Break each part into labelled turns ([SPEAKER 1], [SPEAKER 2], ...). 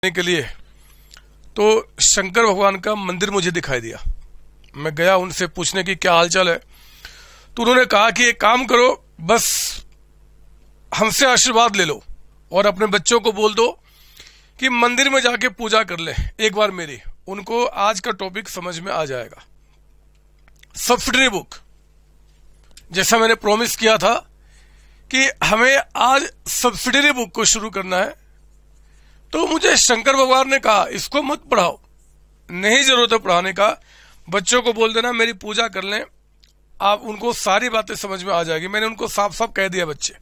[SPEAKER 1] के लिए तो शंकर भगवान का मंदिर मुझे दिखाई दिया। मैं गया उनसे पूछने की क्या हालचाल है, तो उन्होंने कहा कि एक काम करो, बस हमसे आशीर्वाद ले लो और अपने बच्चों को बोल दो कि मंदिर में जाके पूजा कर ले एक बार मेरी। उनको आज का टॉपिक समझ में आ जाएगा। सब्सिडरी बुक, जैसा मैंने प्रॉमिस किया था कि हमें आज सब्सिडरी बुक को शुरू करना है, तो मुझे शंकर भगवान ने कहा इसको मत पढ़ाओ, नहीं जरूरत है पढ़ाने का, बच्चों को बोल देना मेरी पूजा कर लें, आप उनको सारी बातें समझ में आ जाएगी। मैंने उनको साफ साफ कह दिया, बच्चे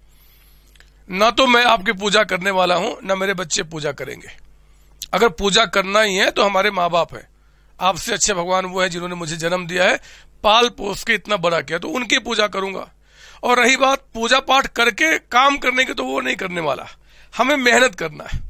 [SPEAKER 1] ना तो मैं आपकी पूजा करने वाला हूं, ना मेरे बच्चे पूजा करेंगे। अगर पूजा करना ही है तो हमारे माँ बाप है, आपसे अच्छे भगवान वो है जिन्होंने मुझे जन्म दिया है, पाल पोस के इतना बड़ा किया, तो उनकी पूजा करूंगा। और रही बात पूजा पाठ करके काम करने की, तो वो नहीं करने वाला। हमें मेहनत करना है,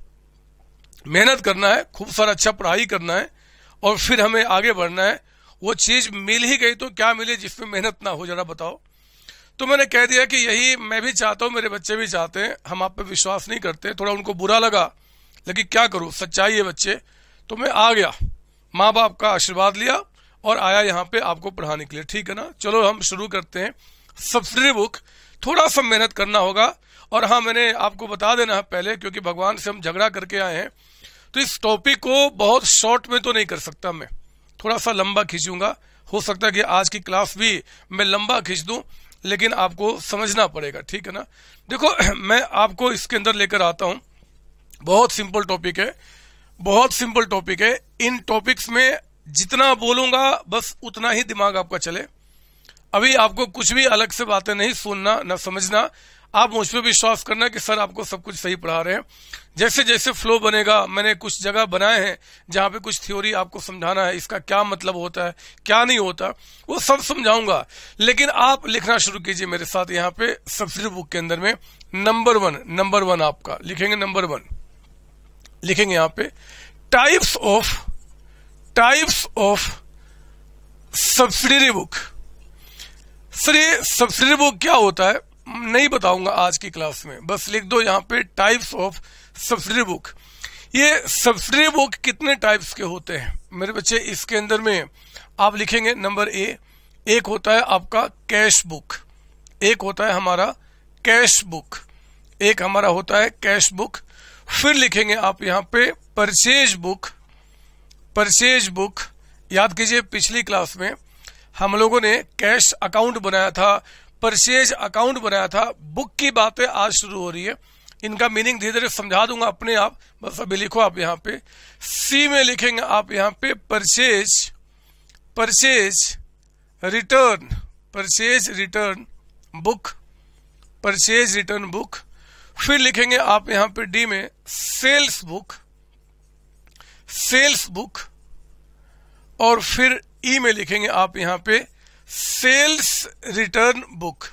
[SPEAKER 1] मेहनत करना है, खूब सारा अच्छा पढ़ाई करना है और फिर हमें आगे बढ़ना है। वो चीज मिल ही गई तो क्या मिले जिसमें मेहनत ना हो, जरा बताओ। तो मैंने कह दिया कि यही मैं भी चाहता हूं, मेरे बच्चे भी चाहते हैं। हम आप पे विश्वास नहीं करते, थोड़ा उनको बुरा लगा, लेकिन क्या करूं, सच्चाई है बच्चे। तो मैं आ गया, माँ बाप का आशीर्वाद लिया और आया यहाँ पे आपको पढ़ाने के लिए। ठीक है ना, चलो हम शुरू करते हैं। सब्सिडरी बुक, थोड़ा सा मेहनत करना होगा। और हाँ, मैंने आपको बता देना है पहले, क्योंकि भगवान से हम झगड़ा करके आए हैं, तो इस टॉपिक को बहुत शॉर्ट में तो नहीं कर सकता, मैं थोड़ा सा लंबा खींचूंगा। हो सकता है कि आज की क्लास भी मैं लंबा खींच दूं, लेकिन आपको समझना पड़ेगा। ठीक है ना, देखो मैं आपको इसके अंदर लेकर आता हूं। बहुत सिंपल टॉपिक है, बहुत सिंपल टॉपिक है। इन टॉपिक्स में जितना बोलूंगा बस उतना ही दिमाग आपका चले। अभी आपको कुछ भी अलग से बातें नहीं सुनना ना समझना। आप मुझ पर विश्वास करना कि सर आपको सब कुछ सही पढ़ा रहे हैं। जैसे जैसे फ्लो बनेगा, मैंने कुछ जगह बनाए हैं जहां पे कुछ थ्योरी आपको समझाना है, इसका क्या मतलब होता है, क्या नहीं होता, वो सब समझाऊंगा। लेकिन आप लिखना शुरू कीजिए मेरे साथ यहाँ पे सब्सिडरी बुक के अंदर में। नंबर वन आपका लिखेंगे, नंबर 1 लिखेंगे यहाँ पे types of subsidiary book. Sir ये सब्सिडरी बुक क्या होता है नहीं बताऊंगा आज की क्लास में, बस लिख दो यहाँ पे टाइप्स ऑफ सब्सिडरी बुक। ये सब्सिडरी बुक कितने टाइप्स के होते हैं मेरे बच्चे, इसके अंदर में आप लिखेंगे नंबर एक होता है आपका कैश बुक, एक होता है हमारा कैश बुक, एक हमारा होता है कैश बुक। फिर लिखेंगे आप यहाँ पे परचेज बुक। याद कीजिए पिछली क्लास में हम लोगों ने कैश अकाउंट बनाया था, परचेज अकाउंट बनाया था। बुक की बातें आज शुरू हो रही है, इनका मीनिंग धीरे धीरे समझा दूंगा अपने आप। बस अभी लिखो आप यहाँ पे सी में लिखेंगे आप यहाँ पे परचेज रिटर्न बुक। फिर लिखेंगे आप यहाँ पे डी में सेल्स बुक। और फिर ई में लिखेंगे आप यहाँ पे सेल्स रिटर्न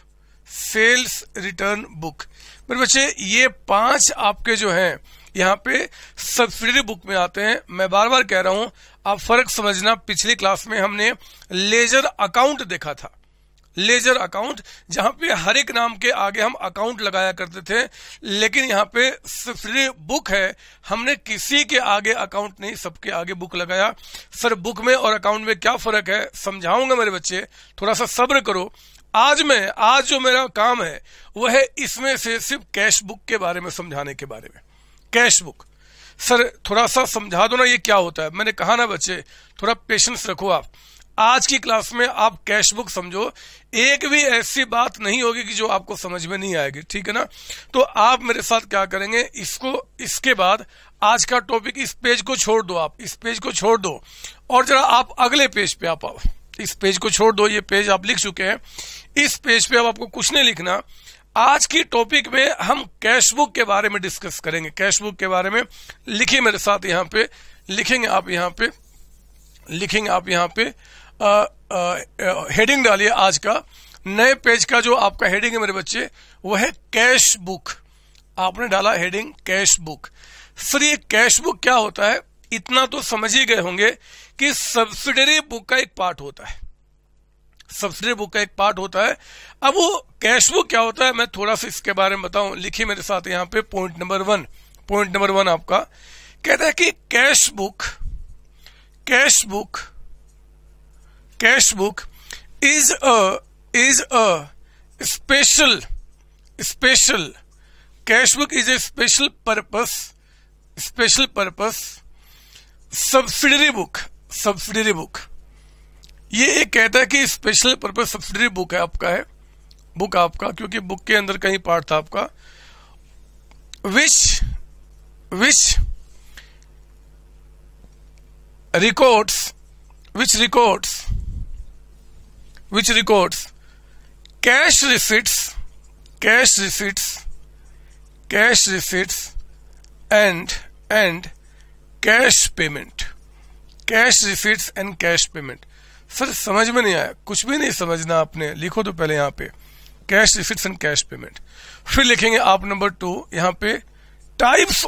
[SPEAKER 1] बुक। मेरे बच्चे ये 5 आपके जो हैं यहाँ पे सब्सिडरी बुक में आते हैं। मैं बार बार कह रहा हूं, आप फर्क समझना। पिछली क्लास में हमने लेजर अकाउंट देखा था, लेजर अकाउंट, जहां पे हर एक नाम के आगे हम अकाउंट लगाया करते थे। लेकिन यहाँ पे सब्सिडरी बुक है, हमने किसी के आगे अकाउंट नहीं, सबके आगे बुक लगाया। सर बुक में और अकाउंट में क्या फर्क है समझाऊंगा मेरे बच्चे, थोड़ा सा सब्र करो। आज जो मेरा काम है वह है इसमें से सिर्फ कैश बुक के बारे में समझाने के बारे में। कैश बुक सर थोड़ा सा समझा दो ना, ये क्या होता है। मैंने कहा ना बच्चे, थोड़ा पेशेंस रखो आप। आज की क्लास में आप कैश बुक समझो, एक भी ऐसी बात नहीं होगी कि जो आपको समझ में नहीं आएगी। ठीक है ना, तो आप मेरे साथ क्या करेंगे, इसके बाद आज का टॉपिक, इस पेज को छोड़ दो, आप इस पेज को छोड़ दो और जरा आप अगले पेज पे आप आओ। इस पेज को छोड़ दो, ये पेज आप लिख चुके हैं, इस पेज पे अब आपको कुछ नहीं लिखना। आज की टॉपिक में हम कैश बुक के बारे में डिस्कस करेंगे। कैश बुक के बारे में लिखिए मेरे साथ यहाँ पे, लिखेंगे आप यहाँ पे हेडिंग डालिए। आज का नए पेज का जो आपका हेडिंग है मेरे बच्चे, वो है कैश बुक। आपने डाला हेडिंग कैश बुक। सर ये कैश बुक क्या होता है, इतना तो समझ ही गए होंगे कि सब्सिडरी बुक का एक पार्ट होता है। सब्सिडरी बुक का एक पार्ट होता है। अब वो कैश बुक क्या होता है मैं थोड़ा सा इसके बारे में बताऊं। लिखिए मेरे साथ यहाँ पे पॉइंट नंबर वन आपका कहता है कि cash book is a special cash book is a special purpose subsidiary book. ये एक कहता है कि स्पेशल पर्पस सब्सिडरी बुक है आपका, क्योंकि बुक के अंदर कहीं पार्ट था आपका, which records cash receipts and cash payment। Sir समझ में नहीं आया, कुछ भी नहीं समझना आपने, लिखो तो पहले यहाँ पे cash receipts and cash payment. फिर लिखेंगे आप नंबर 2 यहाँ पे टाइप्स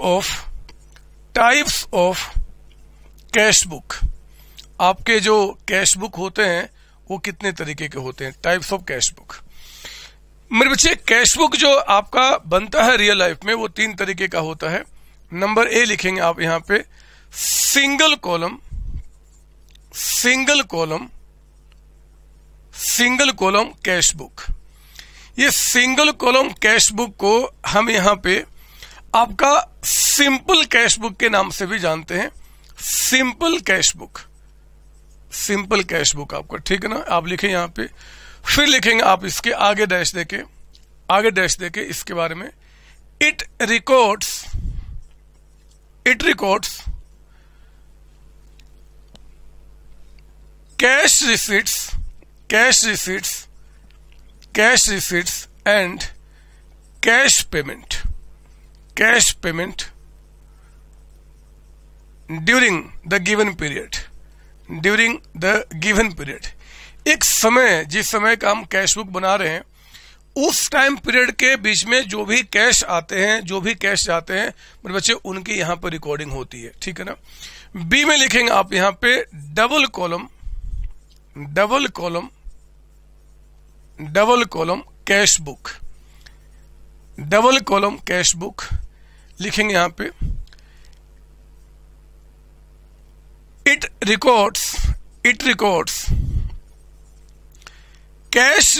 [SPEAKER 1] ऑफ कैश बुक। आपके जो कैश बुक होते हैं वो कितने तरीके के होते हैं, टाइप्स ऑफ कैश बुक। मेरे बच्चे कैश बुक जो आपका बनता है रियल लाइफ में वो 3 तरीके का होता है। नंबर ए लिखेंगे आप यहाँ पे सिंगल कॉलम कैश बुक। ये सिंगल कॉलम कैश बुक को हम यहाँ पे आपका सिंपल कैश बुक के नाम से भी जानते हैं। सिंपल कैश बुक आपका, ठीक है ना। आप लिखें यहाँ पे, फिर लिखेंगे आप इसके आगे डैश देके इसके बारे में it records cash receipts and cash payment during the given period. एक समय, जिस समय का हम कैश बुक बना रहे हैं उस टाइम पीरियड के बीच में जो भी कैश आते हैं, जो भी कैश जाते हैं मेरे बच्चे, उनकी यहाँ पर रिकॉर्डिंग होती है, ठीक है ना। बी में लिखेंगे आप यहाँ पे डबल कॉलम कैश बुक लिखेंगे यहाँ पे it records cash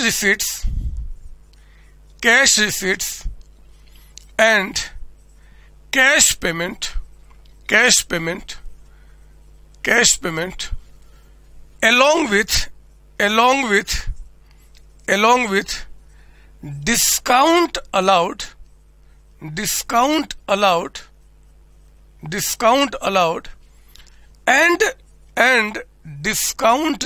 [SPEAKER 1] receipts and cash payment along with discount allowed and discount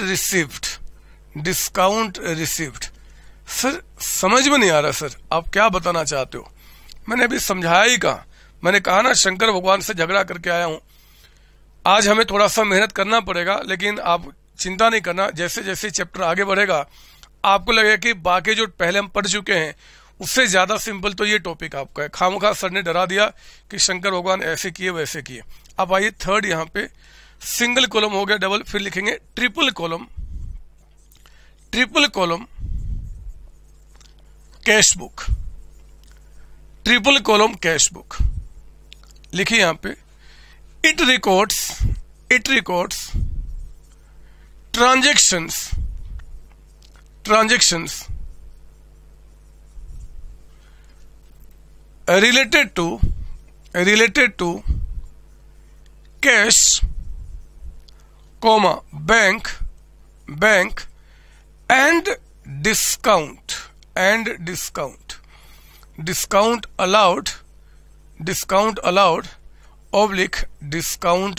[SPEAKER 1] received। Sir समझ में नहीं आ रहा सर, आप क्या बताना चाहते हो? मैंने अभी समझाया ही कहा, मैंने कहा ना शंकर भगवान से झगड़ा करके आया हूं। आज हमें थोड़ा सा मेहनत करना पड़ेगा, लेकिन आप चिंता नहीं करना, जैसे जैसे चैप्टर आगे बढ़ेगा आपको लगेगा कि बाकी जो पहले हम पढ़ चुके हैं उससे ज्यादा सिंपल तो ये टॉपिक आपका है। खामखा सर ने डरा दिया कि शंकर भगवान ऐसे किए वैसे किए। अब आइए थर्ड, यहाँ पे सिंगल कॉलम हो गया डबल, फिर लिखेंगे triple column cash book. Triple column cash book लिखिए यहाँ पे it records transactions related to cash, bank and discount allowed oblique discount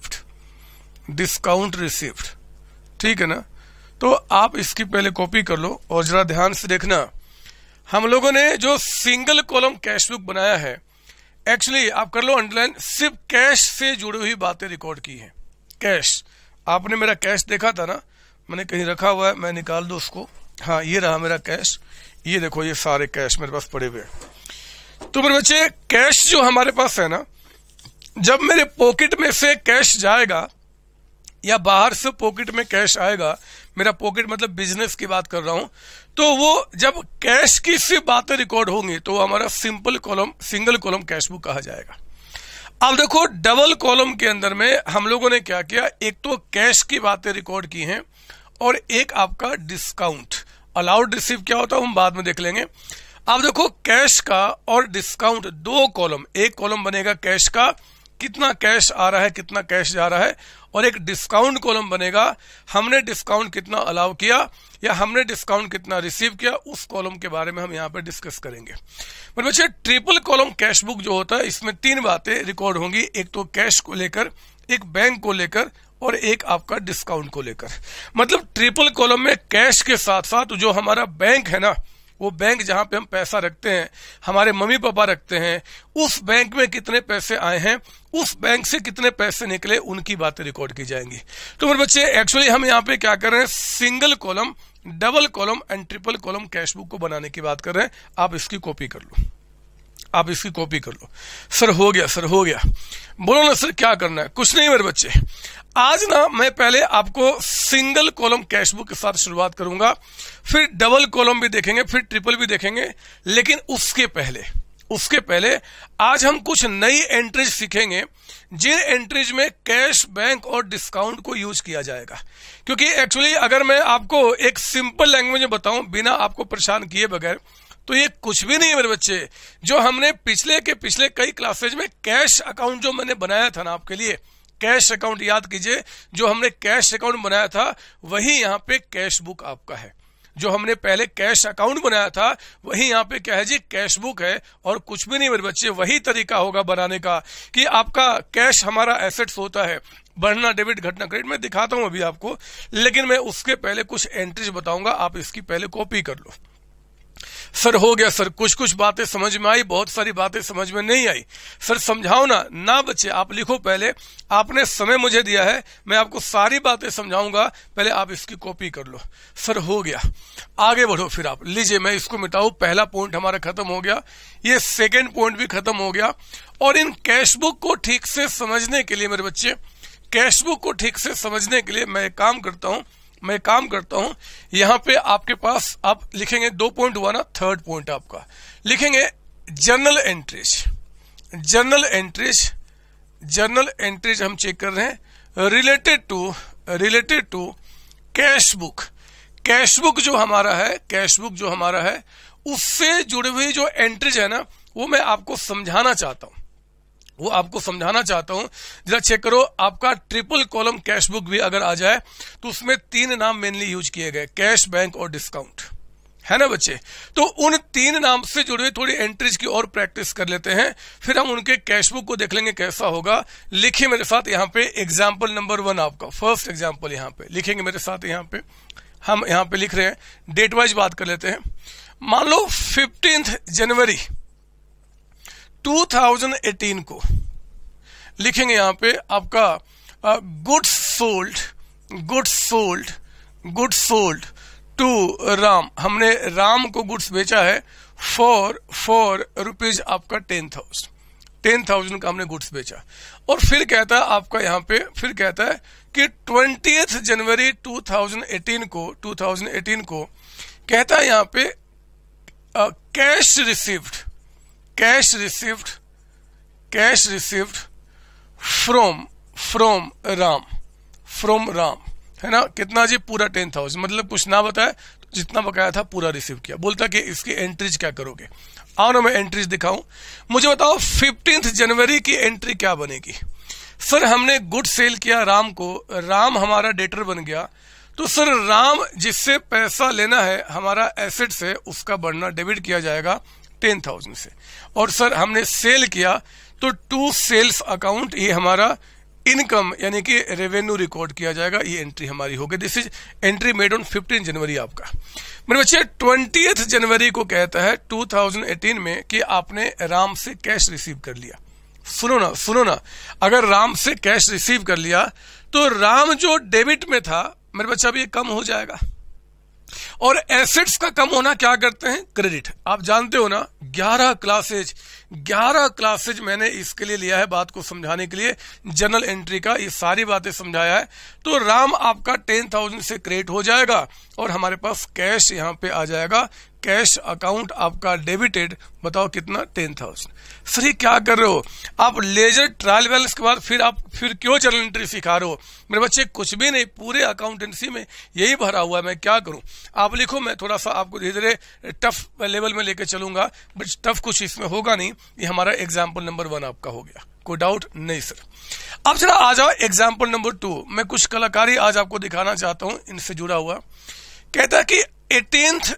[SPEAKER 1] received। ठीक है ना। तो आप इसकी पहले कॉपी कर लो और जरा ध्यान से देखना। हम लोगों ने जो सिंगल कॉलम कैश बुक बनाया है, एक्चुअली आप कर लो अंडरलाइन, सिर्फ कैश से जुड़ी हुई बातें रिकॉर्ड की हैं। कैश, आपने मेरा कैश देखा था ना, मैंने कहीं रखा हुआ है, मैं निकाल दूं उसको। हाँ, ये रहा मेरा कैश, ये देखो ये सारे कैश मेरे पास पड़े हुए हैं। तो मेरे बच्चे कैश जो हमारे पास है ना, जब मेरे पॉकेट में से कैश जाएगा या बाहर से पॉकेट में कैश आएगा, मेरा पॉकेट मतलब बिजनेस की बात कर रहा हूं, तो वो जब कैश की सिर्फ बातें रिकॉर्ड होंगी तो हमारा सिंगल कॉलम कैश बुक कहा जाएगा। अब देखो डबल कॉलम के अंदर में हम लोगों ने क्या किया, एक तो कैश की बातें रिकॉर्ड की हैं और एक आपका डिस्काउंट। अलाउड रिसीव क्या होता है हम बाद में देख लेंगे। अब देखो कैश का और डिस्काउंट दो कॉलम, एक कॉलम बनेगा कैश का, कितना कैश आ रहा है कितना कैश जा रहा है, और एक डिस्काउंट कॉलम बनेगा हमने डिस्काउंट कितना अलाउ किया या हमने डिस्काउंट कितना रिसीव किया, उस कॉलम के बारे में हम यहाँ पे डिस्कस करेंगे। पर बच्चे ट्रिपल कॉलम कैश बुक जो होता है इसमें तीन बातें रिकॉर्ड होंगी, एक तो कैश को लेकर, एक बैंक को लेकर और एक आपका डिस्काउंट को लेकर। मतलब ट्रिपल कॉलम में कैश के साथ साथ जो हमारा बैंक है ना, वो बैंक जहां पे हम पैसा रखते हैं, हमारे मम्मी पापा रखते हैं, उस बैंक में कितने पैसे आए हैं, उस बैंक से कितने पैसे निकले, उनकी बातें रिकॉर्ड की जाएंगी। तो मेरे बच्चे एक्चुअली हम यहाँ पे क्या कर रहे हैं, single column, double column and triple column cash book को बनाने की बात कर रहे हैं। आप इसकी कॉपी कर लो, आप इसकी कॉपी कर लो। सर हो गया, सर हो गया, बोलो ना सर क्या करना है। कुछ नहीं मेरे बच्चे, आज ना मैं पहले आपको सिंगल कॉलम कैश बुक के साथ शुरुआत करूंगा, फिर डबल कॉलम भी देखेंगे, फिर ट्रिपल भी देखेंगे। लेकिन उसके पहले आज हम कुछ नई एंट्रीज सीखेंगे, जिन एंट्रीज में कैश, बैंक और डिस्काउंट को यूज किया जाएगा। क्योंकि एक्चुअली अगर मैं आपको एक सिंपल लैंग्वेज में बताऊं बिना आपको परेशान किए बगैर, तो ये कुछ भी नहीं है मेरे बच्चे। जो हमने पिछले कई क्लासेज में कैश अकाउंट जो मैंने बनाया था ना आपके लिए, कैश अकाउंट याद कीजिए, जो हमने कैश अकाउंट बनाया था वही यहाँ पे कैश बुक आपका है। जो हमने पहले कैश अकाउंट बनाया था वही यहाँ पे क्या है जी, कैश बुक है। और कुछ भी नहीं मेरे बच्चे, वही तरीका होगा बनाने का कि आपका कैश हमारा एसेट्स होता है, बढ़ना डेबिट घटना क्रेडिट। मैं दिखाता हूं अभी आपको, लेकिन मैं उसके पहले कुछ एंट्रीज बताऊंगा, आप इसकी पहले कॉपी कर लो। सर हो गया सर, कुछ बातें समझ में आई, बहुत सारी बातें समझ में नहीं आई। सर समझाओ ना बच्चे, आप लिखो पहले, आपने समय मुझे दिया है, मैं आपको सारी बातें समझाऊंगा, पहले आप इसकी कॉपी कर लो। सर हो गया, आगे बढ़ो फिर आप। लीजिए मैं इसको मिटाऊं, पहला पॉइंट हमारा खत्म हो गया, ये सेकेंड पॉइंट भी खत्म हो गया। और इन कैश बुक को ठीक से समझने के लिए मेरे बच्चे, कैश बुक को ठीक से समझने के लिए मैं काम करता हूं, यहां पे आपके पास आप लिखेंगे, 2 पॉइंट हुआ ना, थर्ड पॉइंट आपका लिखेंगे जर्नल एंट्रीज हम चेक कर रहे हैं रिलेटेड टू कैश बुक जो हमारा है उससे जुड़ी हुई जो एंट्रीज है ना, वो मैं आपको समझाना चाहता हूं। जरा चेक करो, आपका ट्रिपल कॉलम कैश बुक भी अगर आ जाए तो उसमें 3 नाम मेनली यूज किए गए, कैश, बैंक और डिस्काउंट, है ना बच्चे। तो उन 3 नाम से जुड़े हुए थोड़ी एंट्रीज की और प्रैक्टिस कर लेते हैं, फिर हम उनके कैश बुक को देख लेंगे कैसा होगा। लिखिए मेरे साथ यहाँ पे एग्जाम्पल नंबर 1, आपका फर्स्ट एग्जाम्पल यहाँ पे लिखेंगे मेरे साथ। यहाँ पे हम यहाँ पे लिख रहे हैं, डेट वाइज बात कर लेते हैं। मान लो 15 जनवरी 2018 को लिखेंगे यहाँ पे आपका गुड्स सोल्ड टू राम। हमने राम को गुड्स बेचा है फॉर रुपीज आपका 10,000 का हमने गुड्स बेचा। और फिर कहता है आपका यहाँ पे, फिर कहता है कि 20 जनवरी 2018 को कहता है यहाँ पे कैश रिसीव्ड फ्रॉम राम, है ना। कितना जी, पूरा 10,000, मतलब कुछ ना बताया, तो जितना बकाया था पूरा रिसीव किया। बोलता कि इसकी एंट्रीज क्या करोगे। आओ ना मैं एंट्रीज दिखाऊं, मुझे बताओ 15 जनवरी की एंट्री क्या बनेगी। सर हमने गुड सेल किया राम को, राम हमारा डेटर बन गया, तो सर राम जिससे पैसा लेना है हमारा एसेट से, उसका बढ़ना डेबिट किया जाएगा 10,000 से। और सर हमने सेल किया तो टू सेल्स अकाउंट, ये हमारा इनकम यानी कि रेवेन्यू रिकॉर्ड किया जाएगा, ये एंट्री हमारी होगी। This is entry made on 15 January आपका। मेरे बच्चे 20 जनवरी को कहता है 2018 में कि आपने राम से कैश रिसीव कर लिया। सुनो ना, अगर राम से कैश रिसीव कर लिया तो राम जो डेबिट में था मेरे बच्चा, अब ये कम हो जाएगा। और एसेट्स का कम होना क्या करते हैं, क्रेडिट। आप जानते हो ना, 11 क्लासेज मैंने इसके लिए लिया है, बात को समझाने के लिए, जनरल एंट्री का ये सारी बातें समझाया है। तो राम आपका 10,000 से क्रेडिट हो जाएगा और हमारे पास कैश यहाँ पे आ जाएगा कैश अकाउंट आपका डेबिटेड, बताओ कितना 10,000। सर ये क्या कर रहे हो आप, लेजर ट्रायल बैलेंस के बाद फिर क्यों जर्नल एंट्री सिखा रहे हो मेरे बच्चे? कुछ भी नहीं, पूरे अकाउंटेंसी में यही भरा हुआ है, मैं क्या करूं। आप लिखो, मैं थोड़ा सा आपको धीरे धीरे टफ लेवल में लेके चलूंगा, बट टफ कुछ इसमें होगा नहीं। ये हमारा एग्जाम्पल नंबर 1 आपका हो गया, कोई डाउट नहीं सर। अब जरा आ जाओ एग्जाम्पल नंबर 2। मैं कुछ कलाकारी आज आपको दिखाना चाहता हूं इनसे जुड़ा हुआ। कहता है कि 18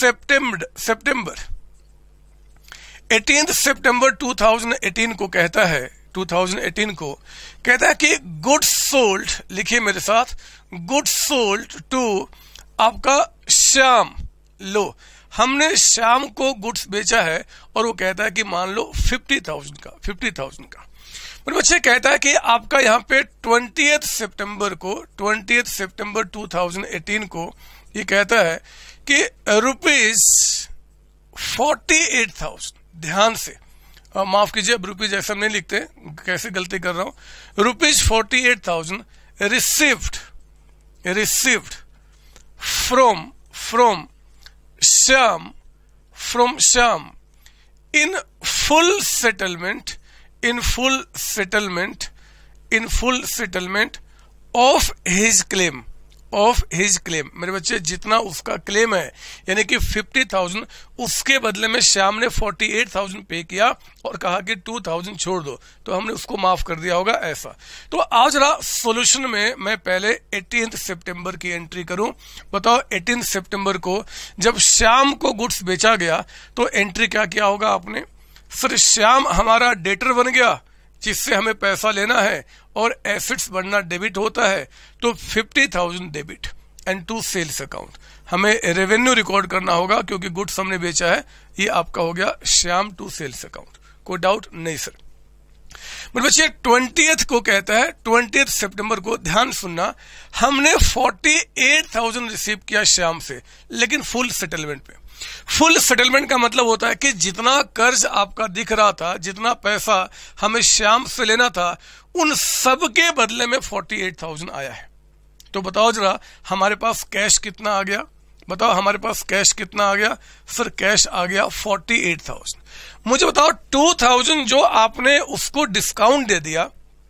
[SPEAKER 1] सितंबर 2018 को कहता है, 2018 को कहता है कि गुड्स सोल्ड, लिखिए मेरे साथ, गुड्स सोल्ड टू आपका श्याम। लो, हमने श्याम को गुड्स बेचा है और वो कहता है कि मान लो 50,000 का। पर बच्चे कहता है कि आपका यहाँ पे 20 सितंबर 2018 को ये कहता है कि ₹48,000, ध्यान से माफ कीजिए, रुपीज ऐसा नहीं लिखते, कैसे गलती कर रहा हूं, ₹48,000 received from Shyam in full settlement of his claim, मेरे बच्चे जितना उसका क्लेम है, यानी कि 50,000, उसके बदले में श्याम ने 48,000 पे किया और कहा कि 2,000 छोड़ दो, तो हमने उसको माफ कर दिया होगा ऐसा। तो आज जरा सॉल्यूशन में मैं पहले 18 सितंबर की एंट्री करूं। बताओ 18 सितंबर को जब श्याम को गुड्स बेचा गया तो एंट्री क्या किया होगा आपने? सर श्याम हमारा डेटर बन गया जिससे हमें पैसा लेना है और एसेट्स बनना डेबिट होता है, तो 50,000 debit and to sales account, हमें रेवेन्यू रिकॉर्ड करना होगा क्योंकि गुड्स हमने बेचा है। ये आपका हो गया श्याम टू सेल्स अकाउंट, कोई डाउट नहीं सर। मेरे बच्चे 20 को कहता है, 20 सितंबर को, ध्यान सुनना, हमने 48,000 रिसीव किया श्याम से, लेकिन फुल सेटलमेंट पे। फुल सेटलमेंट का मतलब होता है कि जितना कर्ज आपका दिख रहा था, जितना पैसा हमें श्याम से लेना था, उन सब के बदले में 48,000 आया है। तो बताओ जरा हमारे पास कैश कितना आ गया? बताओ हमारे पास कैश कितना आ गया? सर कैश आ गया 48,000। मुझे बताओ 2,000 जो आपने उसको डिस्काउंट दे दिया,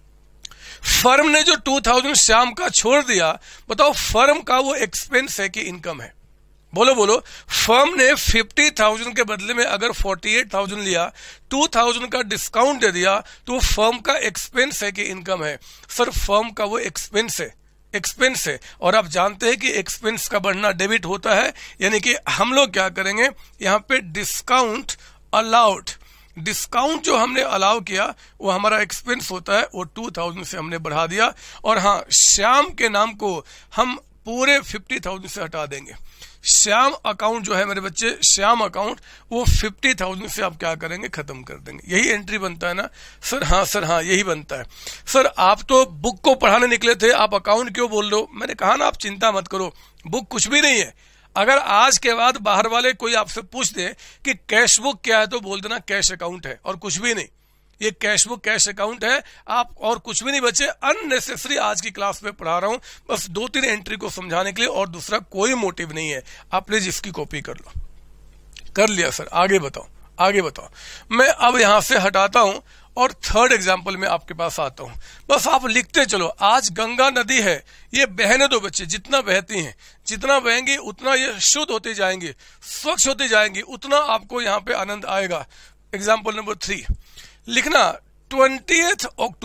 [SPEAKER 1] फर्म ने जो 2,000 श्याम का छोड़ दिया, बताओ फर्म का वो एक्सपेंस है कि इनकम है? बोलो, फर्म ने 50,000 के बदले में अगर 48,000 लिया, 2,000 का डिस्काउंट दे दिया, तो फर्म का एक्सपेंस है कि इनकम है? सर फर्म का वो एक्सपेंस है, और आप जानते हैं कि एक्सपेंस का बढ़ना डेबिट होता है, यानी कि हम लोग क्या करेंगे यहाँ पे डिस्काउंट अलाउड, डिस्काउंट जो हमने अलाउ किया वो हमारा एक्सपेंस होता है, वो 2,000 से हमने बढ़ा दिया। और हाँ, श्याम के नाम को हम पूरे 50,000 से हटा देंगे। श्याम अकाउंट जो है मेरे बच्चे, श्याम अकाउंट वो 50,000 से आप क्या करेंगे? खत्म कर देंगे। यही एंट्री बनता है ना सर? हाँ यही बनता है। सर आप तो बुक को पढ़ाने निकले थे, आप अकाउंट क्यों बोल रहे हो? मैंने कहा ना आप चिंता मत करो, बुक कुछ भी नहीं है। अगर आज के बाद बाहर वाले कोई आपसे पूछ दे कि कैश बुक क्या है, तो बोल देना कैश अकाउंट है, और कुछ भी नहीं। ये कैश बुक कैश अकाउंट है, आप और कुछ भी नहीं बचे। अननेसेसरी आज की क्लास में पढ़ा रहा हूं, बस 2-3 एंट्री को समझाने के लिए, और दूसरा कोई मोटिव नहीं है। आप प्लीज इसकी कॉपी कर लो। कर लिया सर, आगे बताओ। मैं अब यहां से हटाता हूं और थर्ड एग्जाम्पल में आपके पास आता हूं। बस आप लिखते चलो। आज गंगा नदी है, ये बहने दो बच्चे, जितना बहती हैं, जितना बहेंगी उतना ये शुद्ध होती जाएंगी, स्वच्छ होती जाएंगी, उतना आपको यहाँ पे आनंद आएगा। एग्जाम्पल नंबर 3 लिखना, 20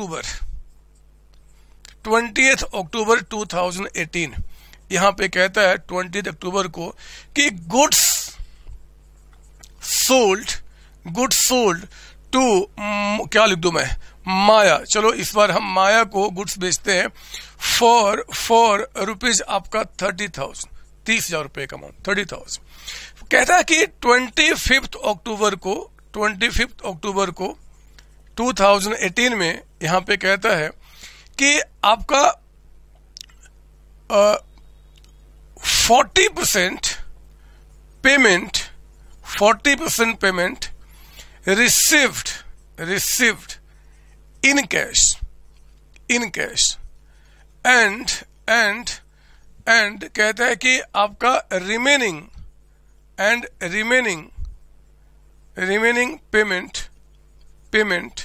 [SPEAKER 1] अक्टूबर 2018, यहां पे कहता है 20 अक्टूबर को कि गुड्स सोल्ड टू, क्या लिख दूं मैं, माया। चलो इस बार हम माया को गुड्स बेचते हैं फॉर रुपीज आपका 30,000, 30,000 रुपए का अमाउंट, 30,000। कहता है कि 25 अक्टूबर को 2018 में यहां पे कहता है कि आपका 40% payment received in cash and कहता है कि आपका remaining and remaining payment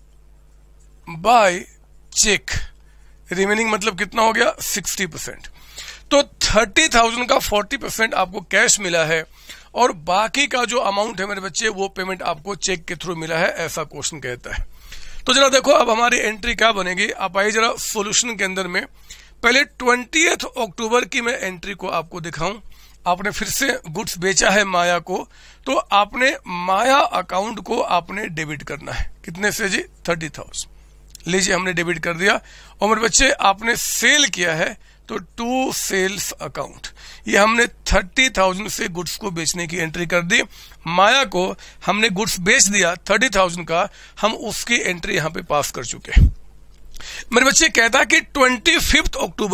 [SPEAKER 1] by cheque. Remaining मतलब कितना हो गया 60%। तो 30,000 का 40% आपको कैश मिला है और बाकी का जो अमाउंट है मेरे बच्चे वो पेमेंट आपको चेक के थ्रू मिला है, ऐसा क्वेश्चन कहता है। तो जरा देखो अब हमारी एंट्री क्या बनेगी। आप आइए जरा सॉल्यूशन के अंदर में पहले 20 अक्टूबर की मैं एंट्री को आपको दिखाऊं। आपने फिर से गुड्स बेचा है माया को, तो आपने माया अकाउंट को आपने डेबिट करना है। कितने से जी 30,000। लीजिए हमने डेबिट कर दिया। और मेरे बच्चे आपने सेल किया है तो टू सेल्स अकाउंट, ये हमने 30,000 से गुड्स को बेचने की एंट्री कर दी। माया को हमने गुड्स बेच दिया 30,000 का, हम उसकी एंट्री यहां पे पास कर चुके हैं। मेरे बच्चे कहता है कि 25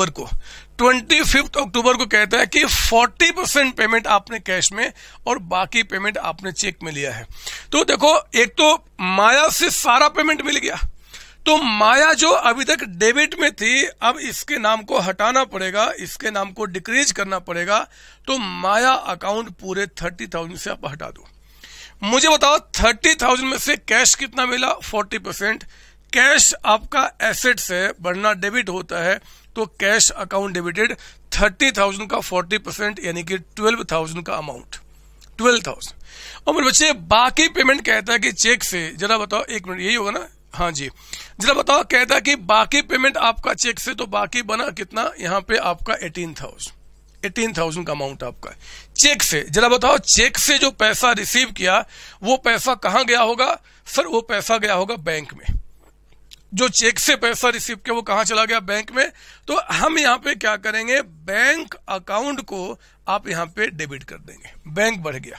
[SPEAKER 1] अक्टूबर को कहता है कि 40% पेमेंट आपने कैश में और बाकी पेमेंट आपने चेक में लिया है। तो देखो एक तो माया से सारा पेमेंट मिल गया, तो माया जो अभी तक डेबिट में थी अब इसके नाम को हटाना पड़ेगा, इसके नाम को डिक्रीज करना पड़ेगा। तो माया अकाउंट पूरे 30,000 से आप हटा दो। मुझे बताओ 30,000 में से कैश कितना मिला 40%। कैश आपका एसेट्स है, बढ़ना डेबिट होता है, तो कैश अकाउंट डेबिटेड 30,000 का 40% यानी कि 12,000 का अमाउंट 12,000। और मेरे बच्चे बाकी पेमेंट कहता है कि चेक से, जरा बताओ एक मिनट यही होगा ना, हाँ जी जरा बताओ, कहता है कि बाकी पेमेंट आपका चेक से, तो बाकी बना कितना यहाँ पे आपका 18,000 का अमाउंट आपका चेक से। जरा बताओ चेक से जो पैसा रिसीव किया वो पैसा कहां गया होगा सर? वो पैसा गया होगा बैंक में। जो चेक से पैसा रिसीव किया वो कहां चला गया? बैंक में। तो हम यहां पे क्या करेंगे, बैंक अकाउंट को आप यहां पे डेबिट कर देंगे। बैंक बढ़ गया।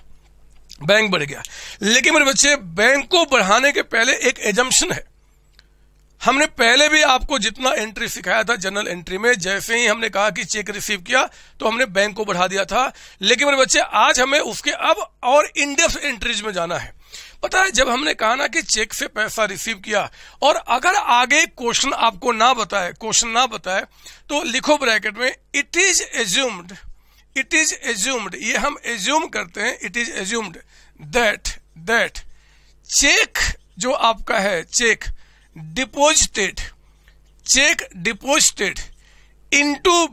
[SPEAKER 1] लेकिन मेरे बच्चे बैंक को बढ़ाने के पहले एक एजम्पशन है। हमने पहले भी आपको जितना एंट्री सिखाया था जनरल एंट्री में, जैसे ही हमने कहा कि चेक रिसीव किया तो हमने बैंक को बढ़ा दिया था। लेकिन मेरे बच्चे आज हमें उसके अब और इन डेप्थ एंट्रीज में जाना है। पता है जब हमने कहा ना कि चेक से पैसा रिसीव किया, और अगर आगे क्वेश्चन आपको ना बताए तो लिखो ब्रैकेट में इट इज एज्यूम्ड, ये हम एज्यूम करते हैं, it is assumed that cheque जो आपका है cheque deposited into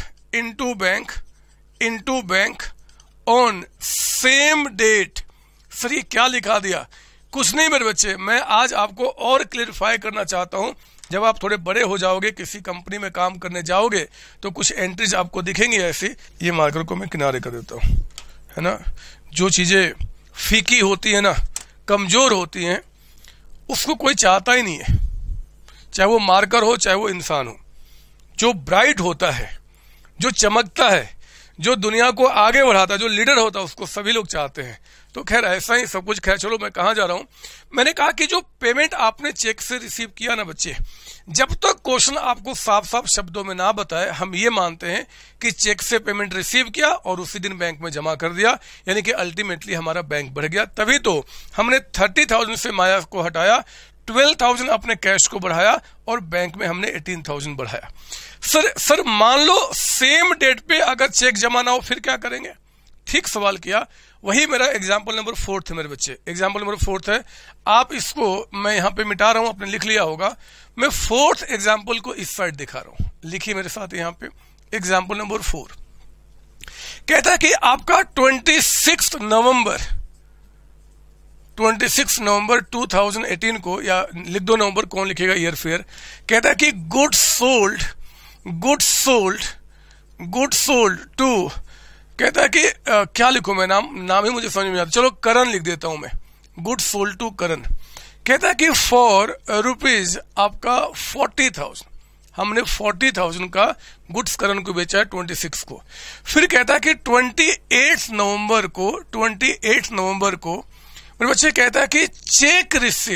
[SPEAKER 1] bank on same date. Sir ये क्या लिखा दिया? कुछ नहीं मेरे बच्चे, मैं आज आपको और क्लियरिफाई करना चाहता हूं। जब आप थोड़े बड़े हो जाओगे, किसी कंपनी में काम करने जाओगे, तो कुछ एंट्रीज आपको दिखेंगी ऐसी। ये मार्कर को मैं किनारे कर देता हूं, है ना। जो चीजें फीकी होती है ना, कमजोर होती हैं, उसको कोई चाहता ही नहीं है, चाहे वो मार्कर हो चाहे वो इंसान हो। जो ब्राइट होता है, जो चमकता है, जो दुनिया को आगे बढ़ाता है, जो लीडर होता है, उसको सभी लोग चाहते हैं। तो खैर ऐसा ही सब कुछ। खैर चलो मैं कहां जा रहा हूं, मैंने कहा कि जो पेमेंट आपने चेक से रिसीव किया ना बच्चे, जब तक क्वेश्चन आपको साफ साफ शब्दों में ना बताए, हम ये मानते हैं कि चेक से पेमेंट रिसीव किया और उसी दिन बैंक में जमा कर दिया, यानी कि अल्टीमेटली हमारा बैंक बढ़ गया। तभी तो हमने 30,000 से माया को हटाया, 12,000 अपने कैश को बढ़ाया और बैंक में हमने 18,000 बढ़ाया। सर मान लो सेम डेट पे अगर चेक जमा ना हो फिर क्या करेंगे? ठीक सवाल किया। वही मेरा एग्जाम्पल नंबर 4 है मेरे बच्चे। एग्जाम्पल नंबर 4 है, आप इसको मैं यहां पे मिटा रहा हूं, आपने लिख लिया होगा। मैं 4th एग्जाम्पल को इस साइड दिखा रहा हूं, लिखिए मेरे साथ यहां पे। एग्जाम्पल नंबर 4 कहता है कि आपका 26 नवंबर 2018 को, या लिख दो नवंबर, कौन लिखेगा ईयर फेयर। कहता है कि गुड्स सोल्ड टू, कहता है कि क्या लिखूं मैं, नाम ही मुझे समझ में आता, चलो करण लिख देता हूं मैं। Goods sold to Karan. कहता है कि फॉर रुपीज आपका 40,000, हमने 40,000 का गुड्स करण को बेचा है 26 को। फिर कहता है कि 28 नवंबर को मेरे बच्चे कहता है कि cheque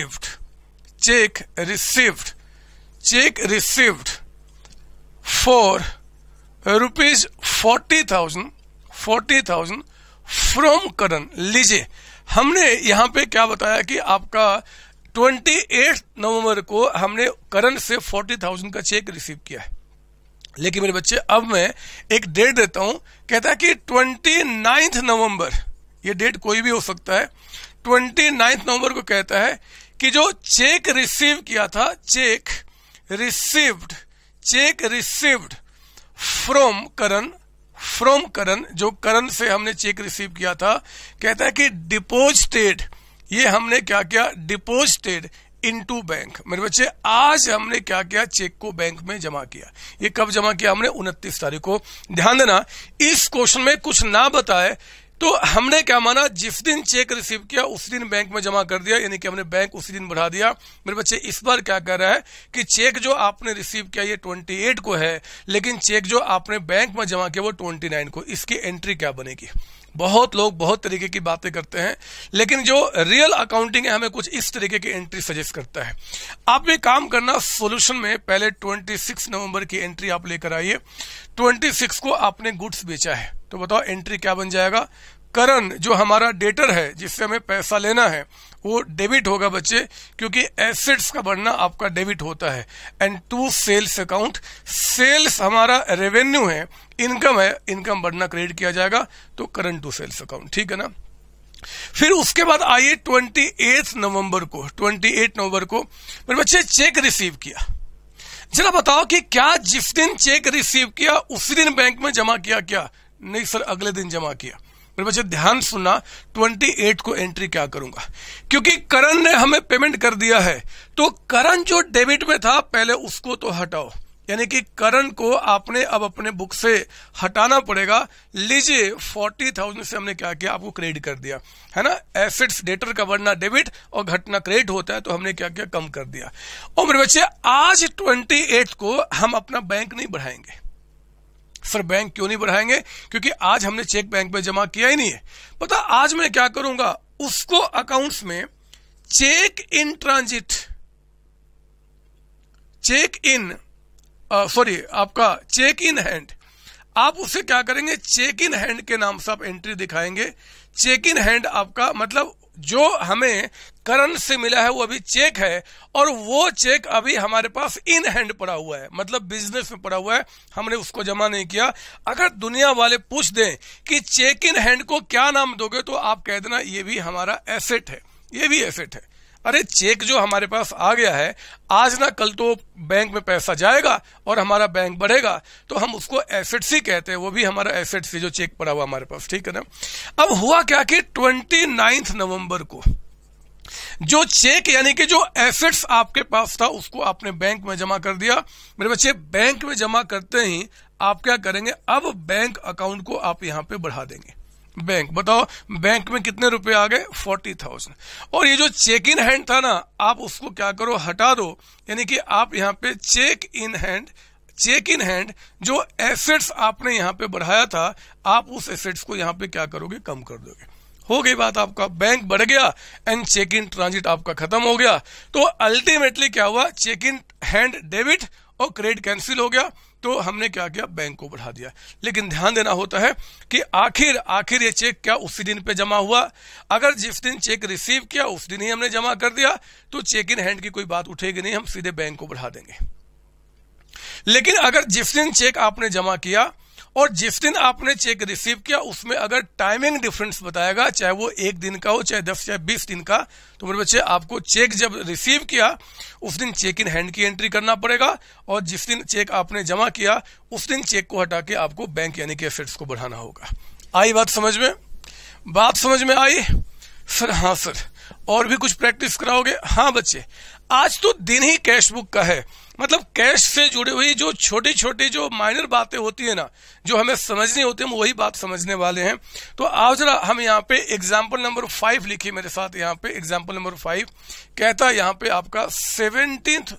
[SPEAKER 1] received for rupees 40,000 from Karan. लीजिए हमने यहां पे क्या बताया कि आपका 28 नवंबर को हमने करण से 40,000 का चेक रिसीव किया है। लेकिन मेरे बच्चे अब मैं एक डेट देता हूं, कहता है कि 29 ये डेट कोई भी हो सकता है, 29 नवंबर को कहता है कि जो चेक रिसीव किया था, चेक रिसीव्ड फ्रॉम करण, जो करण से हमने चेक रिसीव किया था, कहता है कि डिपॉजिटेड, ये हमने क्या किया, डिपॉजिटेड इनटू बैंक। मेरे बच्चे आज हमने क्या किया, चेक को बैंक में जमा किया। ये कब जमा किया हमने, 29 तारीख को। ध्यान देना, इस क्वेश्चन में कुछ ना बताए तो हमने क्या माना, जिस दिन चेक रिसीव किया उस दिन बैंक में जमा कर दिया, यानी कि हमने बैंक उसी दिन बढ़ा दिया। मेरे बच्चे इस बार क्या कर रहा है कि चेक जो आपने रिसीव किया ये 28 को है, लेकिन चेक जो आपने बैंक में जमा किया वो 29 को। इसकी एंट्री क्या बनेगी? बहुत लोग बहुत तरीके की बातें करते हैं, लेकिन जो रियल अकाउंटिंग है हमें कुछ इस तरीके की एंट्री सजेस्ट करता है। आप ये काम करना, सॉल्यूशन में पहले 26 नवंबर की एंट्री आप लेकर आइए। 26 को आपने गुड्स बेचा है, तो बताओ एंट्री क्या बन जाएगा। करण जो हमारा डेटर है, जिससे हमें पैसा लेना है, वो डेबिट होगा बच्चे, क्योंकि एसेट्स का बढ़ना आपका डेबिट होता है। And to sales account, sales हमारा रेवेन्यू है, इनकम है, इनकम बढ़ना क्रेडिट किया जाएगा, तो करंट टू सेल्स अकाउंट, ठीक है ना। फिर उसके बाद आइए 28 नवंबर को मेरे बच्चे चेक रिसीव किया। जरा बताओ कि क्या जिस दिन चेक रिसीव किया उसी दिन बैंक में जमा किया क्या? नहीं सर, अगले दिन जमा किया। मेरे बच्चे ध्यान सुनना, 28 को एंट्री क्या करूंगा, क्योंकि करण ने हमें पेमेंट कर दिया है, तो करण जो डेबिट में था पहले उसको तो हटाओ, यानी कि करण को आपने अब अपने बुक से हटाना पड़ेगा। लीजिए 40,000 से हमने क्या किया, आपको क्रेडिट कर दिया, है ना। एसेट्स डेटर का बढ़ना डेबिट और घटना क्रेडिट होता है, तो हमने क्या किया, कम कर दिया। और मेरे बच्चे आज 28 को हम अपना बैंक नहीं बढ़ाएंगे। सर बैंक क्यों नहीं बढ़ाएंगे? क्योंकि आज हमने चेक बैंक में जमा किया ही नहीं है। पता आज मैं क्या करूंगा, उसको अकाउंट्स में चेक इन ट्रांजिट, आपका चेक इन हैंड, आप उसे क्या करेंगे, चेक इन हैंड के नाम से आप एंट्री दिखाएंगे। चेक इन हैंड आपका मतलब जो हमें करण से मिला है वो अभी चेक है, और वो चेक अभी हमारे पास इन हैंड पड़ा हुआ है, मतलब बिजनेस में पड़ा हुआ है, हमने उसको जमा नहीं किया। अगर दुनिया वाले पूछ दें कि चेक इन हैंड को क्या नाम दोगे, तो आप कह देना ये भी हमारा एसेट है, ये भी एसेट है। अरे चेक जो हमारे पास आ गया है, आज ना कल तो बैंक में पैसा जाएगा और हमारा बैंक बढ़ेगा, तो हम उसको एसेट्स ही कहते हैं, वो भी हमारा एसेट्स है जो चेक पड़ा हुआ हमारे पास, ठीक है ना। अब हुआ क्या कि 29 नवंबर को जो चेक यानी कि जो एसेट्स आपके पास था उसको आपने बैंक में जमा कर दिया। मेरे बच्चे बैंक में जमा करते ही आप क्या करेंगे, अब बैंक अकाउंट को आप यहां पे बढ़ा देंगे। बैंक बताओ, बैंक में कितने रुपए आ गए, 40,000। और ये जो चेक इन हैंड था ना, आप उसको क्या करो, हटा दो, यानी कि आप यहाँ पे चेक इन हैंड जो एसेट्स आपने यहाँ पे बढ़ाया था, आप उस एसेट्स को यहाँ पे क्या करोगे, कम कर दोगे। हो गई बात, आपका बैंक बढ़ गया एंड चेक इन ट्रांजिट आपका खत्म हो गया। तो अल्टीमेटली क्या हुआ, चेक इन हैंड डेबिट और क्रेडिट कैंसिल हो गया, तो हमने क्या किया, बैंक को बढ़ा दिया। लेकिन ध्यान देना होता है कि आखिर ये चेक क्या उसी दिन पे जमा हुआ। अगर जिस दिन चेक रिसीव किया उस दिन ही हमने जमा कर दिया, तो चेक इन हैंड की कोई बात उठेगी नहीं, हम सीधे बैंक को बढ़ा देंगे। लेकिन अगर जिस दिन चेक आपने जमा किया और जिस दिन आपने चेक रिसीव किया उसमें अगर टाइमिंग डिफरेंस बताएगा, चाहे वो 1 दिन का हो, चाहे 10 चाहे 20 दिन का, तो मेरे बच्चे आपको चेक जब रिसीव किया उस दिन चेक इन हैंड की एंट्री करना पड़ेगा, और जिस दिन चेक आपने जमा किया उस दिन चेक को हटा के आपको बैंक यानी कि एसेट्स को बढ़ाना होगा। आई बात समझ में? बात समझ में आई? सर हाँ सर, और भी कुछ प्रैक्टिस कराओगे? हाँ बच्चे, आज तो दिन ही कैश बुक का है, मतलब कैश से जुड़ी हुई जो छोटी छोटी जो माइनर बातें होती है ना, जो हमें समझनी होती है, हम वही बात समझने वाले हैं। तो आओ जरा हम यहाँ पे एग्जाम्पल नंबर 5 लिखिए मेरे साथ। यहाँ पे एग्जाम्पल नंबर 5 कहता है यहाँ पे आपका 17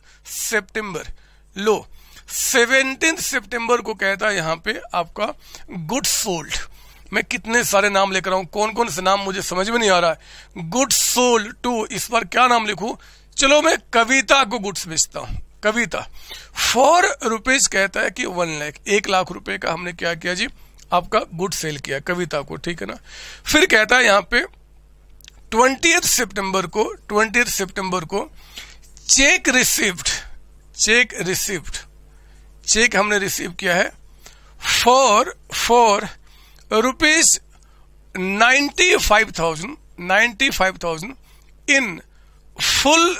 [SPEAKER 1] सितंबर को कहता है यहाँ पे आपका गुड्स सोल्ड। मैं कितने सारे नाम लेकर आऊं, कौन कौन से नाम मुझे समझ में नहीं आ रहा है। गुड्स सोल्ड टू, इस बार क्या नाम लिखूं? चलो मैं कविता को गुड्स बेचता हूं, कविता। 4 रुपीज कहता है कि 1 लाख, 1 लाख रुपए का हमने क्या किया जी, आपका गुड सेल किया कविता को, ठीक है ना। फिर कहता है यहाँ पे 20 सितंबर को चेक रिसीव्ड, चेक हमने रिसीव किया है for rupees 95,000 in full